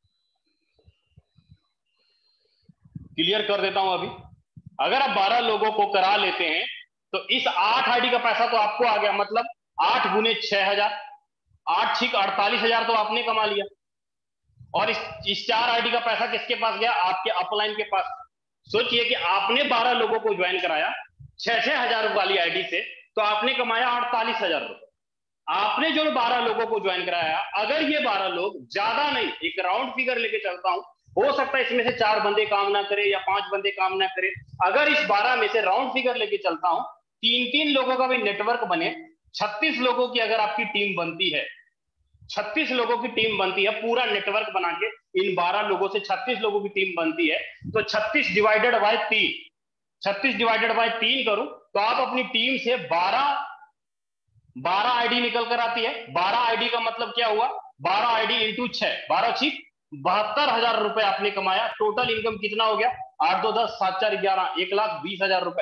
क्लियर कर देता हूं अभी। अगर आप बारह लोगों को करा लेते हैं तो इस आठ आईडी का पैसा तो आपको आ गया, मतलब आठ गुने छह हजार, आठ छिक अड़तालीस हजार तो आपने कमा लिया। और इस, इस चार आईडी का पैसा किसके पास गया? आपके अपलाइन के पास। सोचिए कि आपने बारह लोगों को ज्वाइन कराया, छह छह हजार वाली आईडी से, तो आपने कमाया अड़तालीस हजार रुपए। आपने जो बारह लोगों को ज्वाइन कराया, अगर ये बारह लोग, ज्यादा नहीं, एक राउंड फिगर लेके चलता हूं, हो सकता है इसमें से चार बंदे काम ना करे या पांच बंदे काम ना करे, अगर इस बारह में से राउंड फिगर लेके चलता हूं, तीन तीन लोगों का भी नेटवर्क बने, छत्तीस लोगों की अगर आपकी टीम बनती है, छत्तीस लोगों की टीम बनती है, पूरा नेटवर्क बना के इन बारह लोगों से छत्तीस लोगों की टीम बनती है, तो छत्तीस डिवाइडेड बाय तीन, छत्तीस डिवाइडेड बाय तीन करूं तो आप अपनी टीम से बारह बारह आईडी निकल कर आती है। बारह आईडी का मतलब क्या हुआ, बारह आईडी इंटू छह, बारह छिक बहत्तर हजार रुपए आपने कमाया। टोटल इनकम कितना हो गया, आठ दो दस, सात चार ग्यारह, एक लाख बीस हजार रुपए,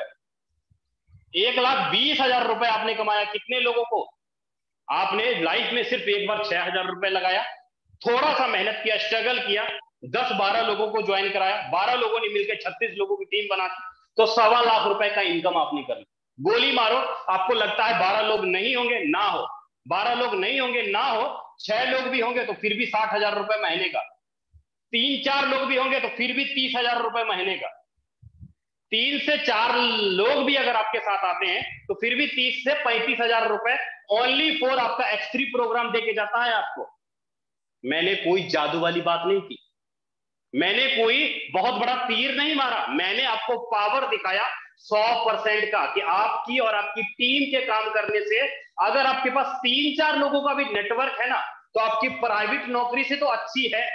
एक लाख बीस हजार रुपए आपने कमाया। कितने लोगों को, आपने लाइफ में सिर्फ एक बार छह हजार रुपए लगाया, थोड़ा सा मेहनत किया, स्ट्रगल किया, दस बारह लोगों को ज्वाइन कराया, बारह लोगों ने मिलकर छत्तीस लोगों की टीम बना, तो सवा लाख रुपए का इनकम आपने कर लिया। गोली मारो, आपको लगता है बारह लोग नहीं होंगे, ना हो, बारह लोग नहीं होंगे, ना हो, छह लोग भी होंगे तो फिर भी साठ हजार रुपए महीने का, तीन चार लोग भी होंगे तो फिर भी तीस हजार रुपए महीने का, तीन से चार लोग भी अगर आपके साथ आते हैं तो फिर भी तीस से पैंतीस हजार रुपए ओनली फॉर आपका एक्स थ्री प्रोग्राम देके जाता है आपको। मैंने कोई जादू वाली बात नहीं की, मैंने कोई बहुत बड़ा तीर नहीं मारा, मैंने आपको पावर दिखाया सौ परसेंट का, कि आपकी और आपकी टीम के काम करने से, अगर आपके पास तीन चार लोगों का भी नेटवर्क है ना, तो आपकी प्राइवेट नौकरी से तो अच्छी है।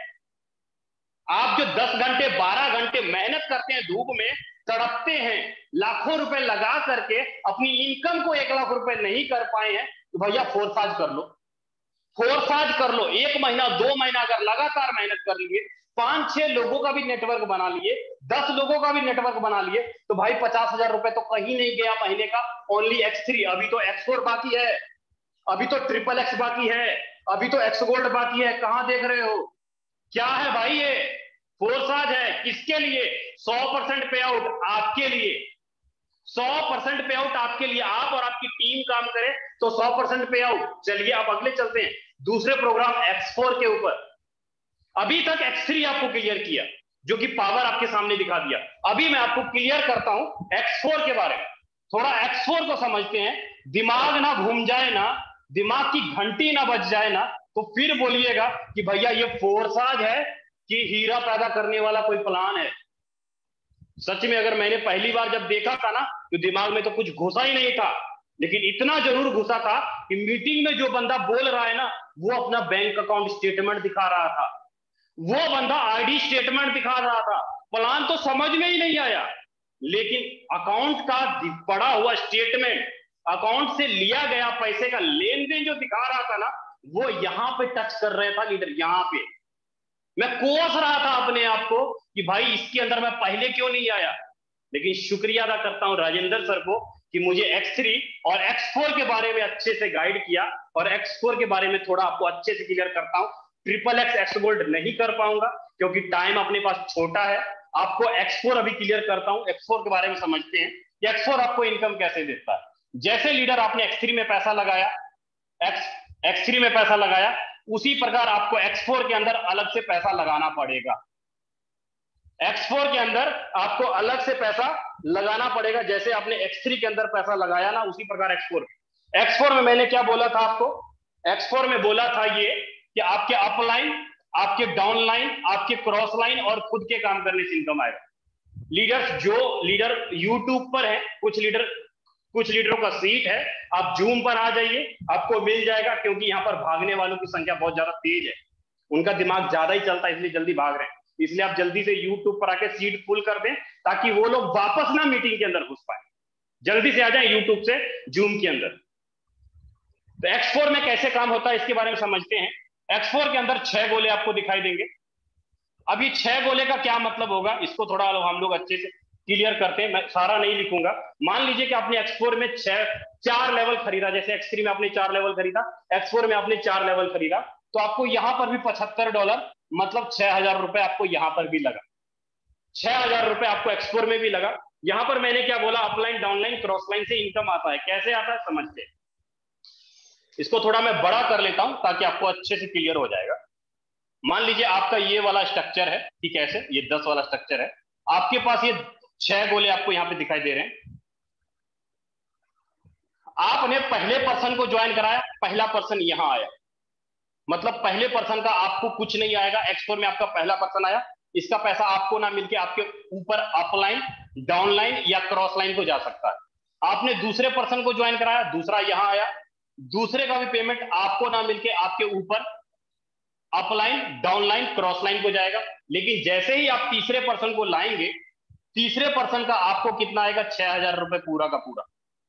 आप जो दस घंटे बारह घंटे मेहनत करते हैं, धूप में तड़पते हैं, लाखों रुपए लगा करके अपनी इनकम को एक लाख रुपए नहीं कर पाए हैं, तो भैया फोर्साज कर लो, फोर्साज कर लो। एक महीना दो महीना अगर लगातार मेहनत कर लिए, पांच छह लोगों का भी नेटवर्क बना लिए, दस लोगों का भी नेटवर्क बना लिए, तो भाई पचास हजार रुपए तो कहीं नहीं गया महीने का, ओनली एक्स थ्री। अभी तो एक्स फोर बाकी है, अभी तो ट्रिपल एक्स बाकी है, अभी तो एक्स गोल्ड बाकी है। कहां देख रहे हो, क्या है भाई ये फोर्साज है, किसके लिए, सौ परसेंट पे आउट आपके लिए, सौ परसेंट पे आउट आपके लिए। आप और आपकी टीम काम करे तो सौ परसेंट पे आउट। चलिए आप अगले चलते हैं दूसरे प्रोग्राम एक्स फोर के ऊपर। अभी तक एक्स थ्री आपको क्लियर किया, जो कि पावर आपके सामने दिखा दिया। अभी मैं आपको क्लियर करता हूं एक्स फोर के बारे में। थोड़ा एक्स फोर को समझते हैं, दिमाग ना घूम जाए ना, दिमाग की घंटी ना बज जाए ना, तो फिर बोलिएगा कि भैया ये फोर्साज है कि हीरा पैदा करने वाला कोई प्लान है। सच में अगर मैंने पहली बार जब देखा था ना, तो दिमाग में तो कुछ घुसा ही नहीं था, लेकिन इतना जरूर घुसा था कि मीटिंग में जो बंदा बोल रहा है ना, वो अपना बैंक अकाउंट स्टेटमेंट दिखा रहा था, वो बंदा आईडी स्टेटमेंट दिखा रहा था। प्लान तो समझ में ही नहीं आया, लेकिन अकाउंट का पड़ा हुआ स्टेटमेंट, अकाउंट से लिया गया पैसे का लेन देन जो दिखा रहा था ना, वो यहां पे टच कर रहा था लीडर, यहां पे। मैं कोस रहा था अपने आप को कि भाई इसके अंदर मैं पहले क्यों नहीं आया। लेकिन शुक्रिया अदा करता हूं राजेंद्र सर को कि मुझे एक्स थ्री और एक्स फोर के बारे में अच्छे से गाइड किया, और एक्स फोर के बारे में थोड़ा आपको अच्छे से क्लियर करता हूं। ट्रिपल एक्स एक्स गोल्ड नहीं कर पाऊंगा क्योंकि टाइम अपने पास छोटा है। आपको एक्स फोर अभी क्लियर करता हूं, एक्स फोर के बारे में समझते हैं कि एक्स फोर आपको इनकम कैसे देता है। जैसे लीडर आपने एक्स थ्री में पैसा लगाया, एक्स एक्स थ्री में पैसा लगाया, उसी प्रकार आपको एक्स फोर के अंदर अलग से पैसा लगाना पड़ेगा। एक्स फोर के अंदर आपको अलग से पैसा लगाना पड़ेगा। जैसे आपने एक्स थ्री के अंदर पैसा लगाया ना, उसी प्रकार एक्स फोर एक्स फोर में मैंने क्या बोला था आपको, एक्स फोर में बोला था ये कि आपके अपलाइन, आपके डाउनलाइन, आपके क्रॉस लाइन और खुद के काम करने से इनकम आएगा। लीडर्स, जो लीडर यूट्यूब पर है, कुछ लीडर कुछ लीडरों का सीट है, आप जूम पर आ जाइए, आपको मिल जाएगा, क्योंकि यहां पर भागने वालों की संख्या बहुत ज्यादा तेज है, उनका दिमाग ज्यादा ही चलता है, इसलिए जल्दी भाग रहे हैं। इसलिए आप जल्दी से यूट्यूब पर आके सीट फुल कर दें, ताकि वो लोग वापस ना मीटिंग के अंदर घुस पाए। जल्दी से आ जाए यूट्यूब से जूम के अंदर। तो एक्स फोर में कैसे काम होता है इसके बारे में समझते हैं। एक्स फोर के अंदर छह गोले आपको दिखाई देंगे। अब ये छह गोले का क्या मतलब होगा, इसको थोड़ा हम लोग अच्छे से क्लियर करते हैं। मैं सारा नहीं लिखूंगा। मान लीजिए कि आपने एक्स फोर में छह चार लेवल खरीदा, जैसे एक्स थ्री में आपने चार लेवल खरीदा, एक्स फोर में आपने चार लेवल खरीदा, तो आपको यहां पर भी पचहत्तर डॉलर मतलब छह हजार रुपए आपको यहां पर भी लगा, छह हजार रुपए आपको एक्स फोर में भी लगा। यहां पर मैंने क्या बोला, अपलाइन, डाउनलाइन, क्रॉस लाइन से इनकम आता है। कैसे आता है समझते हैं। इसको थोड़ा मैं बड़ा कर लेता हूं ताकि आपको अच्छे से क्लियर हो जाएगा। मान लीजिए आपका ये वाला स्ट्रक्चर है, ठीक है, ऐसे ये दस वाला स्ट्रक्चर है, आपके पास ये छह गोले आपको यहां पे दिखाई दे रहे हैं। आपने पहले पर्सन को ज्वाइन कराया, पहला पर्सन यहां आया, मतलब पहले पर्सन का आपको कुछ नहीं आएगा। एक्स फोर में आपका पहला पर्सन आया, इसका पैसा आपको ना मिलके आपके ऊपर अपलाइन, डाउनलाइन या क्रॉस लाइन को जा सकता है। आपने दूसरे पर्सन को ज्वाइन कराया, दूसरा यहां आया, दूसरे का भी पेमेंट आपको ना मिलके आपके ऊपर अपलाइन, डाउनलाइन, क्रॉस लाइन को जाएगा। लेकिन जैसे ही आप तीसरे पर्सन को लाएंगे, तीसरे पर्सन का आपको कितना आएगा, छह हजार रुपए पूरा का पूरा।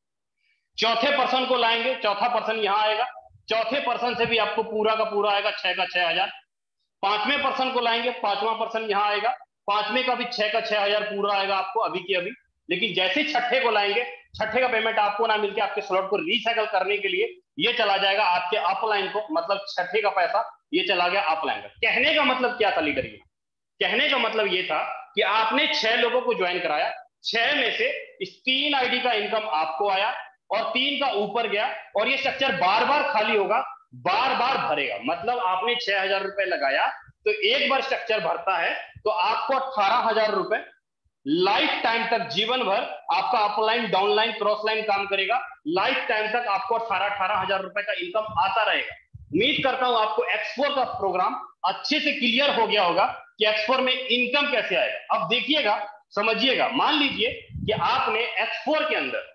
चौथे पर्सन को लाएंगे, चौथा पर्सन यहां आएगा, चौथे पर्सन से भी आपको पूरा का पूरा आएगा छह का छह हजार। पांचवें पर्सन को लाएंगे, पांचवा पर्सन यहां आएगा, पांचवें का भी छह का छह हजार पूरा आएगा आपको अभी के अभी। लेकिन जैसे छठे को लाएंगे, छठे का पेमेंट आपको ना मिलके आपके स्लॉट को रीसाइकल करने के लिए ये चला जाएगा आपके अपलाइन को, मतलब छठे का पैसा ये चला गया अपलाइन का। कहने का मतलब क्या था लीडर, ये कहने का मतलब ये था कि आपने छह लोगों को ज्वाइन कराया, छह में से इस तीन आईडी का इनकम आपको आया और तीन का ऊपर गया, और ये स्ट्रक्चर बार बार खाली होगा, बार बार भरेगा। मतलब आपने छह हजार रुपए लगाया तो एक बार स्ट्रक्चर भरता है तो आपको अठारह हजार रुपए लाइफ टाइम तक, जीवन भर आपका अपलाइन, डाउनलाइन, क्रॉस लाइन काम करेगा। लाइफ टाइम तक आपको अठारह अठारह हजार रुपए का इनकम आता रहेगा। उम्मीद करता हूं आपको एक्स फोर का प्रोग्राम अच्छे से क्लियर हो गया होगा कि एक्स फोर में इनकम कैसे आएगा। अब देखिएगा, समझिएगा, मान लीजिए कि आपने एक्स फोर के अंदर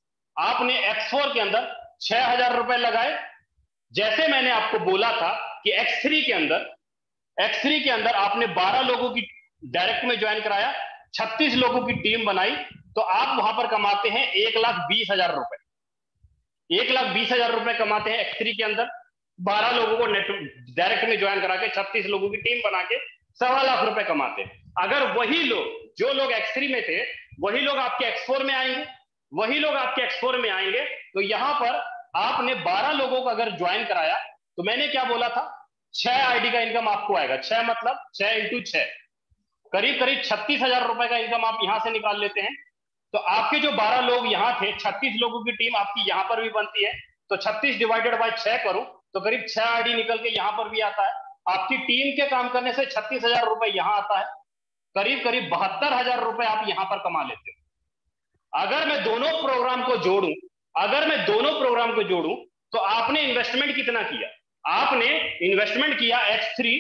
आपने एक्स फोर के अंदर छह हजार रुपए लगाए। जैसे मैंने आपको बोला था कि एक्स थ्री के अंदर एक्स थ्री के अंदर आपने बारह लोगों की डायरेक्ट में ज्वाइन कराया, छत्तीस लोगों की टीम बनाई, तो आप वहां पर कमाते हैं एक लाख बीस हजार रुपए। एक लाख बीस हजार रुपए कमाते हैं एक्स थ्री के अंदर, बारह लोगों को नेट डायरेक्ट में ज्वाइन करा के, छत्तीस लोगों की टीम बना के सवा लाख रुपए कमाते हैं। अगर वही लोग, जो लोग एक्स थ्री में थे, वही लोग आपके एक्स फोर में आएंगे, वही लोग आपके एक्स फोर में आएंगे, तो यहां पर आपने बारह लोगों को अगर ज्वाइन कराया, तो मैंने क्या बोला था, छह आईडी का इनकम आपको आएगा। छह मतलब छह इंटू छह, करीब करीब छत्तीस हजार रुपए का इनकम आप यहां से निकाल लेते हैं। तो आपके जो बारह लोग यहां थे, छत्तीस लोगों की टीम आपकी यहां पर भी बनती है, तो छत्तीस डिवाइडेड बाय छह करूं तो करीब छह आईडी निकल के यहां पर भी आता है। आपकी टीम के काम करने से छत्तीस हजार रुपए यहां आता है, करीब करीब बहत्तर हजार रुपए आप यहां पर कमा लेते हो। अगर मैं दोनों प्रोग्राम को जोड़ूं अगर मैं दोनों प्रोग्राम को जोड़ूं तो आपने इन्वेस्टमेंट कितना किया, आपने इन्वेस्टमेंट किया एक्स थ्री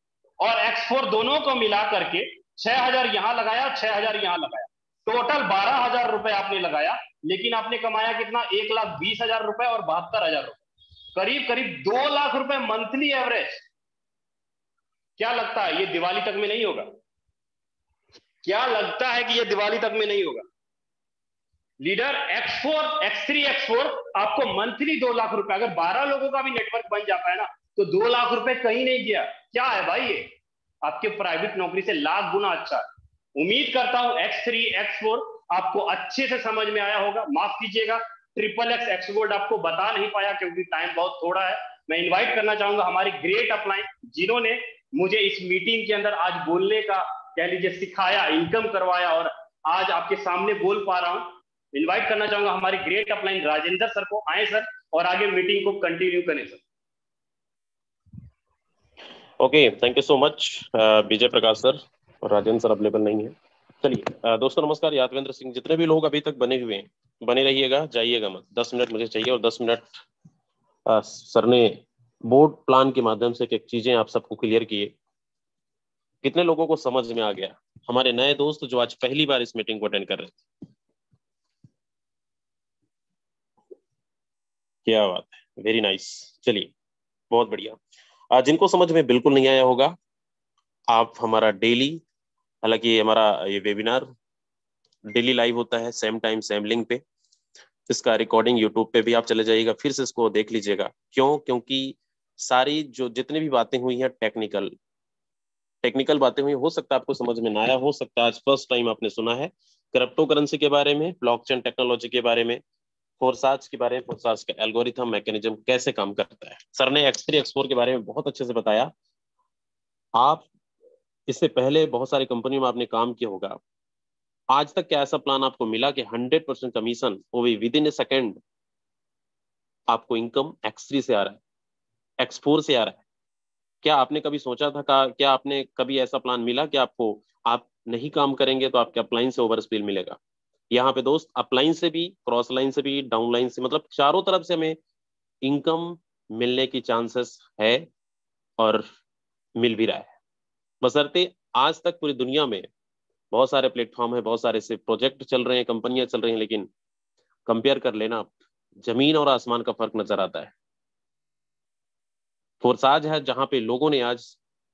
और एक्स फोर दोनों को मिला करके छह हजार यहां लगाया, छह हजार यहां लगाया, टोटल बारह हजार रुपए आपने लगाया। लेकिन आपने कमाया कितना, एक लाख बीस हजार रुपए और बहत्तर हजार रुपए, करीब करीब दो लाख रुपए मंथली एवरेज। क्या लगता है ये दिवाली तक में नहीं होगा? क्या लगता है कि ये दिवाली तक में नहीं होगा? Leader X four, X three, X four आपको मंथली दो लाख रुपए, अगर बारह लोगों का भी नेटवर्क बन जाता है ना, तो दो लाख रुपए कहीं नहीं गया। क्या है भाई ये? आपके प्राइवेट नौकरी से लाख गुना अच्छा है। उम्मीद करता हूं एक्स थ्री, एक्स फोर आपको अच्छे से समझ में आया होगा। माफ कीजिएगा, ट्रिपल एक्स एक्स गोल्ड आपको बता नहीं पाया क्योंकि टाइम बहुत थोड़ा है। मैं इन्वाइट करना चाहूंगा हमारी ग्रेट अपलाइन, जिन्होंने मुझे इस मीटिंग के अंदर आज बोलने का, कह लीजिए, सिखाया, इनकम करवाया, और आज आपके सामने बोल पा रहा हूं। इन्वाइट करना चाहूंगा हमारी ग्रेट अपलाइन राजेंद्र सर को। आए सर, और आगे मीटिंग को कंटिन्यू करें sir. Okay, thank you so much Vijay Prakash sir, और राजेंद्र सर अवेलेबल नहीं है। चलिए दोस्तों नमस्कार। यादवेंद्र सिंह, जितने भी लोग अभी तक बने हुए हैं, बने रहिएगा, जाइएगा मत। दस मिनट मुझे चाहिए, और दस मिनट आ, सर ने बोर्ड प्लान के माध्यम से एक चीजें आप सबको क्लियर किए। कितने लोगों को समझ में आ गया? हमारे नए दोस्त जो आज पहली बार इस मीटिंग को अटेंड कर रहे थे, क्या बात है, वेरी नाइस। चलिए, बहुत बढ़िया। जिनको समझ में बिल्कुल नहीं आया होगा, आप हमारा डेली, हालांकि हमारा ये वेबिनार डेली लाइव होता है, सेम टाइम सेम लिंक पे। इसका रिकॉर्डिंग यूट्यूब पे भी आप चले जाइएगा, फिर से इसको देख लीजिएगा। क्यों? क्योंकि सारी जो जितनी भी बातें हुई हैं टेक्निकल टेक्निकल बातें हुई, हो सकता है आपको समझ में ना आया, हो सकता है आज फर्स्ट टाइम आपने सुना है। क्रिप्टो करेंसी के बारे में, ब्लॉकचेन टेक्नोलॉजी के बारे में, फोरसाज के बारे में, फोरसाज का एल्गोरिथम मैकेनिज्म कैसे काम करता है। सर ने एक्स थ्री एक्स फोर के बारे में बहुत अच्छे से बताया। आप इससे पहले बहुत सारी कंपनियों में आपने काम किया होगा, आज तक क्या ऐसा प्लान आपको मिला कि हंड्रेड परसेंट कमीशन, वो भी विद इन ए सेकेंड आपको इनकम एक्स थ्री से आ रहा है, एक्स फोर से आ रहा है? क्या आपने कभी सोचा था का, क्या आपने कभी ऐसा प्लान मिला कि आपको, आप नहीं काम करेंगे तो आपके अपलाइन से ओवर स्पीड मिलेगा? यहाँ पे दोस्त अपलाइन से भी, क्रॉस लाइन से भी, डाउन लाइन से, मतलब चारों तरफ से हमें इनकम मिलने की चांसेस है और मिल भी रहा है। बशर्ते आज तक पूरी दुनिया में बहुत सारे प्लेटफॉर्म है, बहुत सारे से प्रोजेक्ट चल रहे हैं, कंपनियां चल रही हैं, लेकिन कंपेयर कर लेना, जमीन और आसमान का फर्क नजर आता है। फोर्साज है जहां पे लोगों ने आज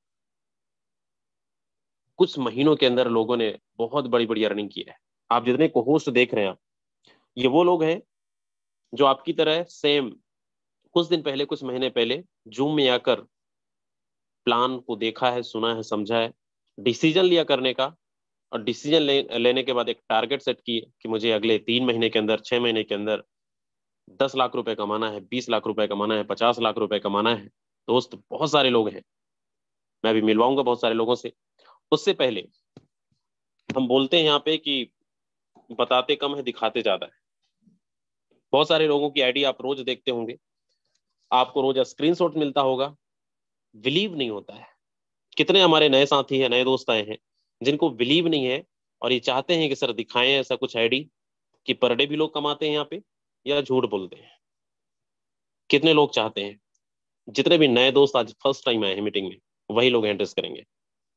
कुछ महीनों के अंदर लोगों ने बहुत बड़ी बड़ी अर्निंग की है। आप जितने को होस्ट देख रहे हैं, आप ये वो लोग हैं जो आपकी तरह सेम कुछ दिन पहले, कुछ महीने पहले जूम में आकर प्लान को देखा है, सुना है, समझा है, डिसीजन लिया करने का, और डिसीजन ले, लेने के बाद एक टारगेट सेट की कि मुझे अगले तीन महीने के अंदर, छह महीने के अंदर दस लाख रुपए कमाना है, बीस लाख रुपए कमाना है, पचास लाख रुपए कमाना है। दोस्त बहुत सारे लोग हैं, मैं भी मिलवाऊंगा बहुत सारे लोगों से। उससे पहले हम बोलते हैं यहाँ पे कि बताते कम है, दिखाते ज्यादा है। बहुत सारे लोगों की आईडी आप रोज देखते होंगे, आपको रोज स्क्रीनशॉट मिलता होगा, बिलीव नहीं होता है। कितने हमारे नए साथी हैं, नए दोस्त आए हैं जिनको बिलीव नहीं है, और ये चाहते हैं कि सर दिखाएं ऐसा कुछ आईडी कि पर डे भी लोग कमाते हैं यहाँ पे, या झूठ बोलते हैं। कितने लोग चाहते हैं? जितने भी नए दोस्त आज फर्स्ट टाइम आए हैं मीटिंग में, वही लोग एंट्रेस करेंगे।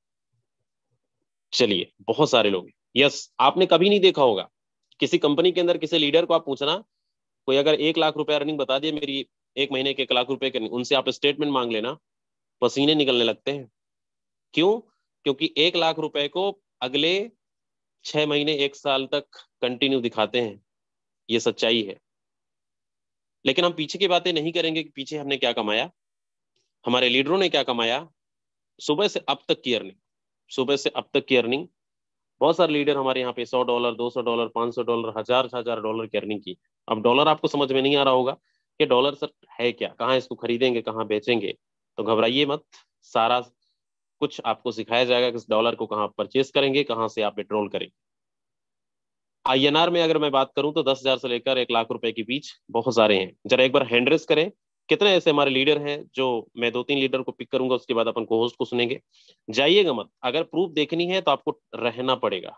चलिए, बहुत सारे लोग। यस, आपने कभी नहीं देखा होगा किसी कंपनी के अंदर किसी लीडर को आप पूछना, कोई अगर एक लाख रुपए अर्निंग बता दिए मेरी, एक महीने के एक लाख रुपए के, उनसे आप स्टेटमेंट मांग लेना, पसीने निकलने लगते हैं। क्यों? क्योंकि एक लाख रुपए को अगले छह महीने, एक साल तक कंटिन्यू दिखाते हैं। ये सच्चाई है। लेकिन हम पीछे की बातें नहीं करेंगे कि पीछे हमने क्या कमाया, हमारे लीडरों ने क्या कमाया, सुबह से अब तक की अर्निंग, सुबह से अब तक की अर्निंग। बहुत सारे लीडर हमारे यहाँ पे सौ डॉलर, दो सौ डॉलर, पांच सौ डॉलर, हजार हजार डॉलर की अर्निंग की। अब डॉलर आपको समझ में नहीं आ रहा होगा कि डॉलर सर है क्या, कहाँ इसको खरीदेंगे, कहाँ बेचेंगे। तो घबराइए मत, सारा कुछ आपको सिखाया जाएगा कि इस डॉलर को कहाँ परचेस करेंगे, कहाँ से आप विड्रॉल करेंगे। आईएनआर में अगर मैं बात करूं तो दस हजार से लेकर एक लाख रुपए के बीच बहुत सारे हैं। जरा एक बार हैंड रेस करें, कितने ऐसे हमारे लीडर हैं? जो मैं दो तीन लीडर को पिक करूंगा, उसके बाद अपन को होस्ट को सुनेंगे। जाइएगा मत, अगर प्रूफ देखनी है तो आपको रहना पड़ेगा।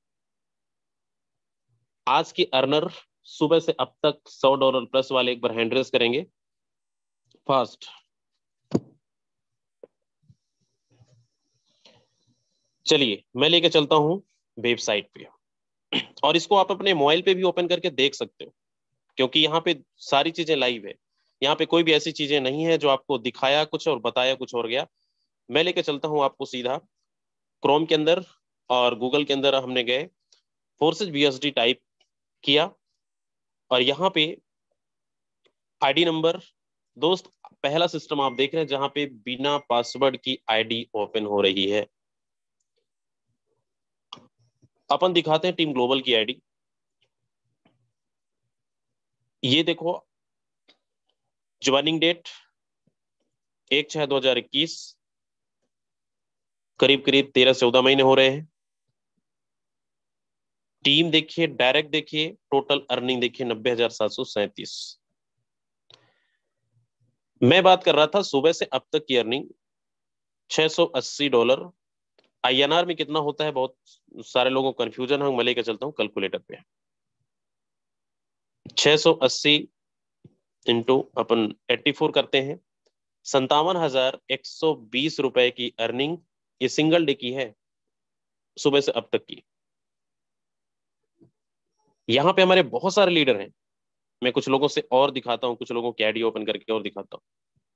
आज की अर्नर सुबह से अब तक सौ डॉलर प्लस वाले एक बार हैंड रेस करेंगे फास्ट। चलिए, मैं लेके चलता हूं वेबसाइट पे, और इसको आप अपने मोबाइल पे भी ओपन करके देख सकते हो, क्योंकि यहाँ पे सारी चीजें लाइव है। यहाँ पे कोई भी ऐसी चीजें नहीं है जो आपको दिखाया कुछ और बताया कुछ और गया। मैं लेके चलता हूँ आपको सीधा क्रोम के अंदर, और गूगल के अंदर हमने गए, फोर्सेज बीएसडी टाइप किया, और यहाँ पे आईडी नंबर, दोस्त पहला सिस्टम आप देख रहे हैं जहां पे बिना पासवर्ड की आईडी ओपन हो रही है। अपन दिखाते हैं टीम ग्लोबल की आईडी। ये देखो, ज्वाइनिंग डेट एक छह दो हजार इक्कीस, करीब करीब तेरह चौदह महीने हो रहे हैं। टीम देखिए, डायरेक्ट देखिए, टोटल अर्निंग देखिए नब्बे हजार सात सौ सैंतीस। मैं बात कर रहा था सुबह से अब तक की अर्निंग छह सौ अस्सी डॉलर। आईएनआर में कितना होता है बहुत सारे लोगों को कंफ्यूजन है, मैं लेकर चलता हूं कैलकुलेटर पे। छह सौ अस्सी इंटू अपन एट्टी फोर करते हैं, संतावन हजार एक सौ बीस रुपए की अर्निंग ये सिंगल डे की है, सुबह से अब तक की। यहाँ पे हमारे बहुत सारे लीडर हैं, मैं कुछ लोगों से और दिखाता हूँ, कुछ लोगों की आईडी ओपन करके और दिखाता हूँ।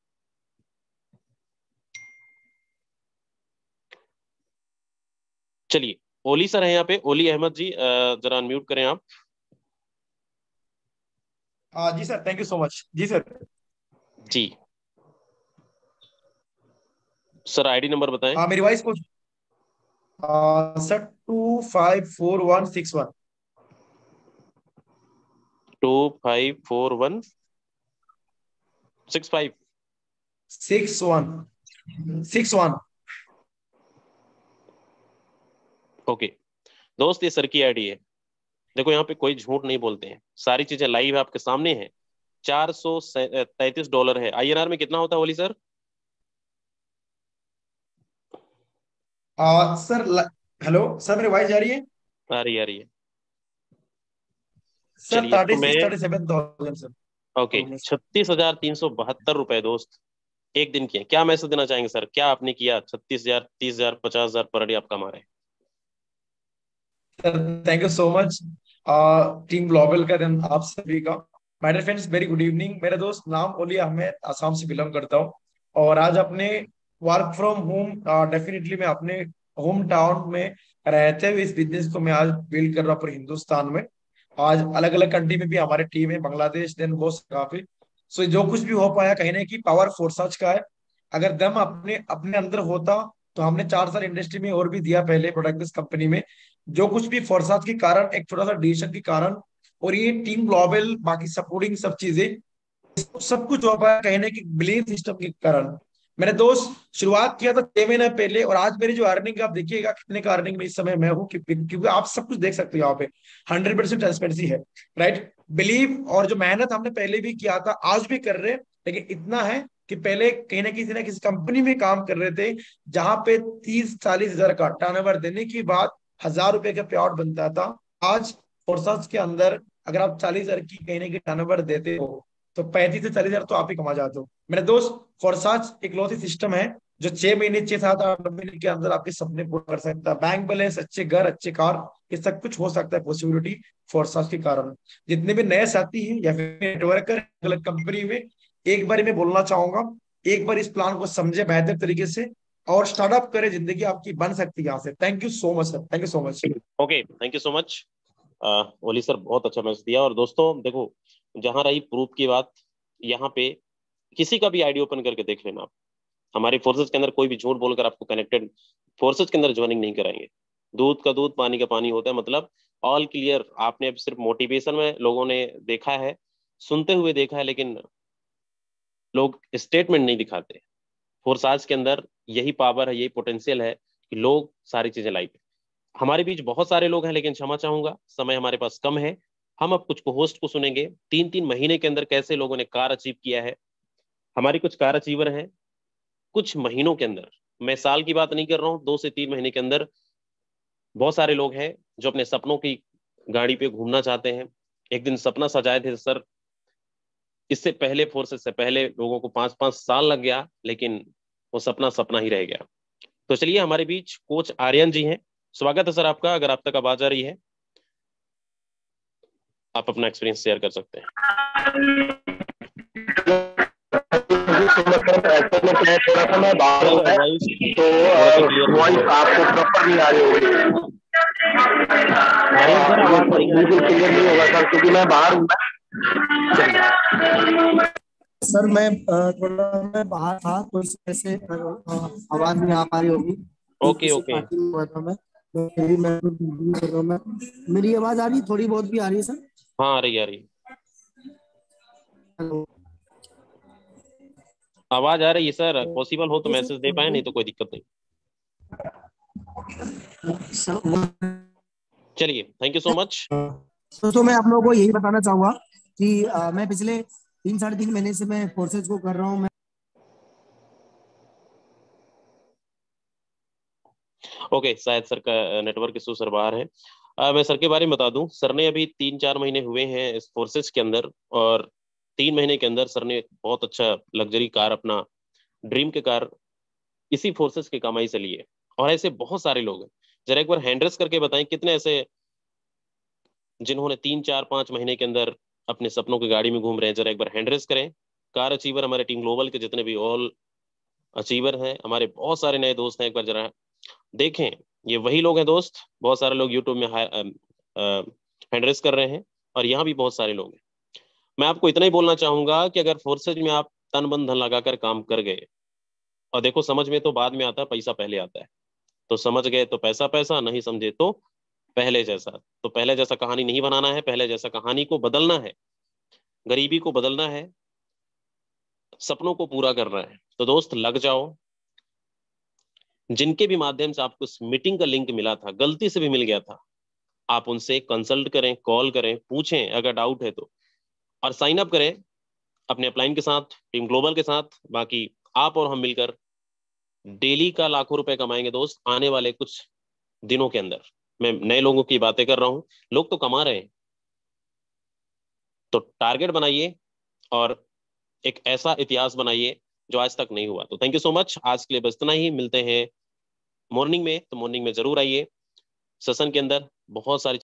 चलिए, ओली सर है यहाँ पे, ओली अहमद जी, जरा अनम्यूट करें आप। हाँ जी sir, thank you so much. जी सर। जी सर, आईडी नंबर बताएं। हाँ, मेरी वॉइस कुछ sir two five four one six one. Two five four one six five six one six one. Okay दोस्त, ये सर की आईडी है। देखो, यहाँ पे कोई झूठ नहीं बोलते हैं, सारी चीजें लाइव है आपके सामने है। चार सौ तैतीस डॉलर है। आईएनआर में कितना होता है ओली सर? आ, सर ल... हेलो सर, मेरी वॉइस जा रही है? आ रही आ रही है। सर चलिए, तो थर्टी मैं six thirty seven thousand sir okay almost. छत्तीस हजार तीन सौ बहत्तर रुपए दोस्त एक दिन के। क्या मैसेज देना चाहेंगे सर? क्या आपने किया? छत्तीस हजार, तीस हजार, पचास हजार पर डे आप कमा रहे हैं। Sir thank you so much team global का दिन आप सभी का। My dear friends very good evening. मेरा दोस्त नाम ओली अहमद, आसाम से बिलोंग करता हूँ। और आज अपने वर्क फ्रॉम होम, डेफिनेटली मैं अपने होम टाउन में रहते हुए इस बिजनेस को मैं आज बिल्ड कर रहा हूँ पूरे हिंदुस्तान में। आज अलग अलग कंट्री में भी हमारे टीम है, बांग्लादेश, देन बहुत काफी। सो जो कुछ भी हो पाया कहीं ना की पावर फोर्स का है। अगर दम अपने अपने अंदर होता तो हमने चार साल इंडस्ट्री में और भी दिया पहले प्रोडक्ट बेस्ड कंपनी में। जो कुछ भी फोर्सात के कारण, एक छोटा सा डिसीजन के कारण, और ये टीम ग्लोबल बाकी सपोर्टिंग सब चीजें, सब कुछ हो पाया कहीं ना कि बिलीव सिस्टम के कारण। मैंने दोस्त शुरुआत किया था छह महीने पहले, और आज मेरी जो अर्निंग आप देखिएगा कितने का अर्निंग में इस समय मैं हूँ, क्योंकि आप सब कुछ देख सकते हो यहाँ पे। हंड्रेड परसेंट ट्रांसपेरेंसी है, राइट। बिलीव और जो मेहनत हमने पहले भी किया था आज भी कर रहे हैं, लेकिन इतना है कि पहले कहीं ना किसी ना किसी कंपनी में काम कर रहे थे जहां पे तीस चालीस हजार का टर्नओवर देने के बाद हजार रुपए का पे आउट बनता था। आज फोर्सेस के अंदर अगर आप चालीस हजार की कहीं ना कहीं टर्नओवर देते हो तो पैंतीस से चालीस हजार तो आप ही कमा जाते हो मेरे दोस्त। फोर्साज एक लॉसी सिस्टम है जो छह महीने छह सात आठ महीने के अंदर आपके सपने पूरा कर सकता है। बैंक बैलेंस, अच्छे घर, अच्छे कार, ये सब कुछ हो सकता है पॉसिबिलिटी फोर्साज के कारण। जितने भी नए साथी हैं या फिर नेटवर्कर अलग कंपनी में, एक बार मैं बोलना चाहूंगा, एक बार इस प्लान को समझे बेहतर तरीके से और स्टार्टअप करे, जिंदगी आपकी बन सकती है यहाँ से। Thank you so much sir, thank you so much. Okay, thank you so much Oli sir, बहुत अच्छा मैसेज दिया। और दोस्तों देखो, जहां रही प्रूफ की बात, यहाँ पे किसी का भी आईडी ओपन करके देख लेना आप। हमारी फोर्सेज के अंदर कोई भी झूठ बोलकर आपको कनेक्टेड फोर्सेज के अंदर ज्वाइनिंग नहीं कराएंगे। दूध का दूध पानी का पानी होता है, मतलब ऑल क्लियर। आपने अब सिर्फ मोटिवेशन में लोगों ने देखा है, सुनते हुए देखा है, लेकिन लोग स्टेटमेंट नहीं दिखाते। फोर्साज के अंदर यही पावर है, यही पोटेंशियल है कि लोग सारी चीजें लाइव। हमारे बीच बहुत सारे लोग हैं, लेकिन क्षमा चाहूंगा समय हमारे पास कम है। हम अब कुछ को होस्ट को सुनेंगे, तीन तीन महीने के अंदर कैसे लोगों ने कार अचीव किया है। हमारी कुछ कार अचीवर हैं कुछ महीनों के अंदर, मैं साल की बात नहीं कर रहा हूँ, दो से तीन महीने के अंदर बहुत सारे लोग हैं जो अपने सपनों की गाड़ी पे घूमना चाहते हैं। एक दिन सपना सजाए थे सर, इससे पहले फोर्सेस से पहले लोगों को पांच पांच साल लग गया, लेकिन वो सपना सपना ही रह गया। तो चलिए, हमारे बीच कोच आर्यन जी हैं। स्वागत है सर आपका। अगर आप तक आवाज आ रही है, आप अपना एक्सपीरियंस शेयर कर सकते हैं। थोड़ा सा मैं बाहर हूँ तो वॉइस आपको प्रॉपर नहीं आ रही होगी, बिल्कुल क्लियर नहीं होगा सर, क्योंकि मैं बाहर हूँ। सर मैं थोड़ा मैं बाहर था तो इस वजह से आवाज नहीं आ पा रही होगी। ओके ओके मैं मैं कर रहा हूँ मैं मेरी आवाज आ रही है? थोड़ी बहुत भी आ रही है सर? हाँ, आ रही आ रही हेलो, आवाज आ रही है सर। पॉसिबल हो तो मैसेज दे पाए, नहीं तो कोई दिक्कत नहीं। चलिए, थैंक यू सो मच। दोस्तों मैं आप लोगों को यही बताना चाहूंगा कि आ, मैं पिछले तीन साढ़े तीन महीने से मैं फोर्सेज को कर रहा हूँ। मैं ओके, शायद सर का नेटवर्क इशू सर बाहर है। आ, मैं सर के बारे में बता दूं, सर ने अभी तीन चार महीने हुए हैं इस फोर्सेज के अंदर, और तीन महीने के अंदर सर ने बहुत अच्छा लग्जरी कार, अपना ड्रीम के कार इसी फोर्सेज की कमाई से लिए। और ऐसे बहुत सारे लोग हैं। जरा एक बार हैंड्रेस करके बताएं कितने ऐसे जिन्होंने तीन चार पांच महीने के अंदर अपने सपनों की गाड़ी में घूम रहे हैं। जरा एक बार हैंड्रेस करें। कार अचीवर हमारे टीम ग्लोबल के जितने भी ऑल अचीवर हैं, हमारे बहुत सारे नए दोस्त हैं, एक बार जरा देखें। ये वही लोग हैं दोस्त। बहुत सारे लोग यूट्यूब में हैंड्रेस कर रहे हैं, और यहाँ भी बहुत सारे लोग हैं। मैं आपको इतना ही बोलना चाहूंगा कि अगर फोर्सेज में आप तन मन धन लगाकर काम कर गए, और देखो समझ में तो बाद में आता है, पैसा पहले आता है। तो समझ गए तो पैसा पैसा, नहीं समझे तो पहले जैसा। तो पहले जैसा कहानी नहीं बनाना है, पहले जैसा कहानी को बदलना है, गरीबी को बदलना है, सपनों को पूरा करना है। तो दोस्त लग जाओ। जिनके भी माध्यम से आपको इस मीटिंग का लिंक मिला था, गलती से भी मिल गया था, आप उनसे कंसल्ट करें, कॉल करें, पूछें अगर डाउट है तो, और साइन अप करें अपने अपलाइन के साथ, टीम ग्लोबल के साथ। बाकी आप और हम मिलकर डेली का लाखों रुपए कमाएंगे दोस्त, आने वाले कुछ दिनों के अंदर। मैं नए लोगों की बातें कर रहा हूं, लोग तो कमा रहे हैं। तो टारगेट बनाइए और एक ऐसा इतिहास बनाइए जो आज तक नहीं हुआ। तो थैंक यू सो मच, आज के लिए बस इतना ही। मिलते हैं मॉर्निंग में, तो मॉर्निंग में जरूर आइए। सेशन के अंदर बहुत सारी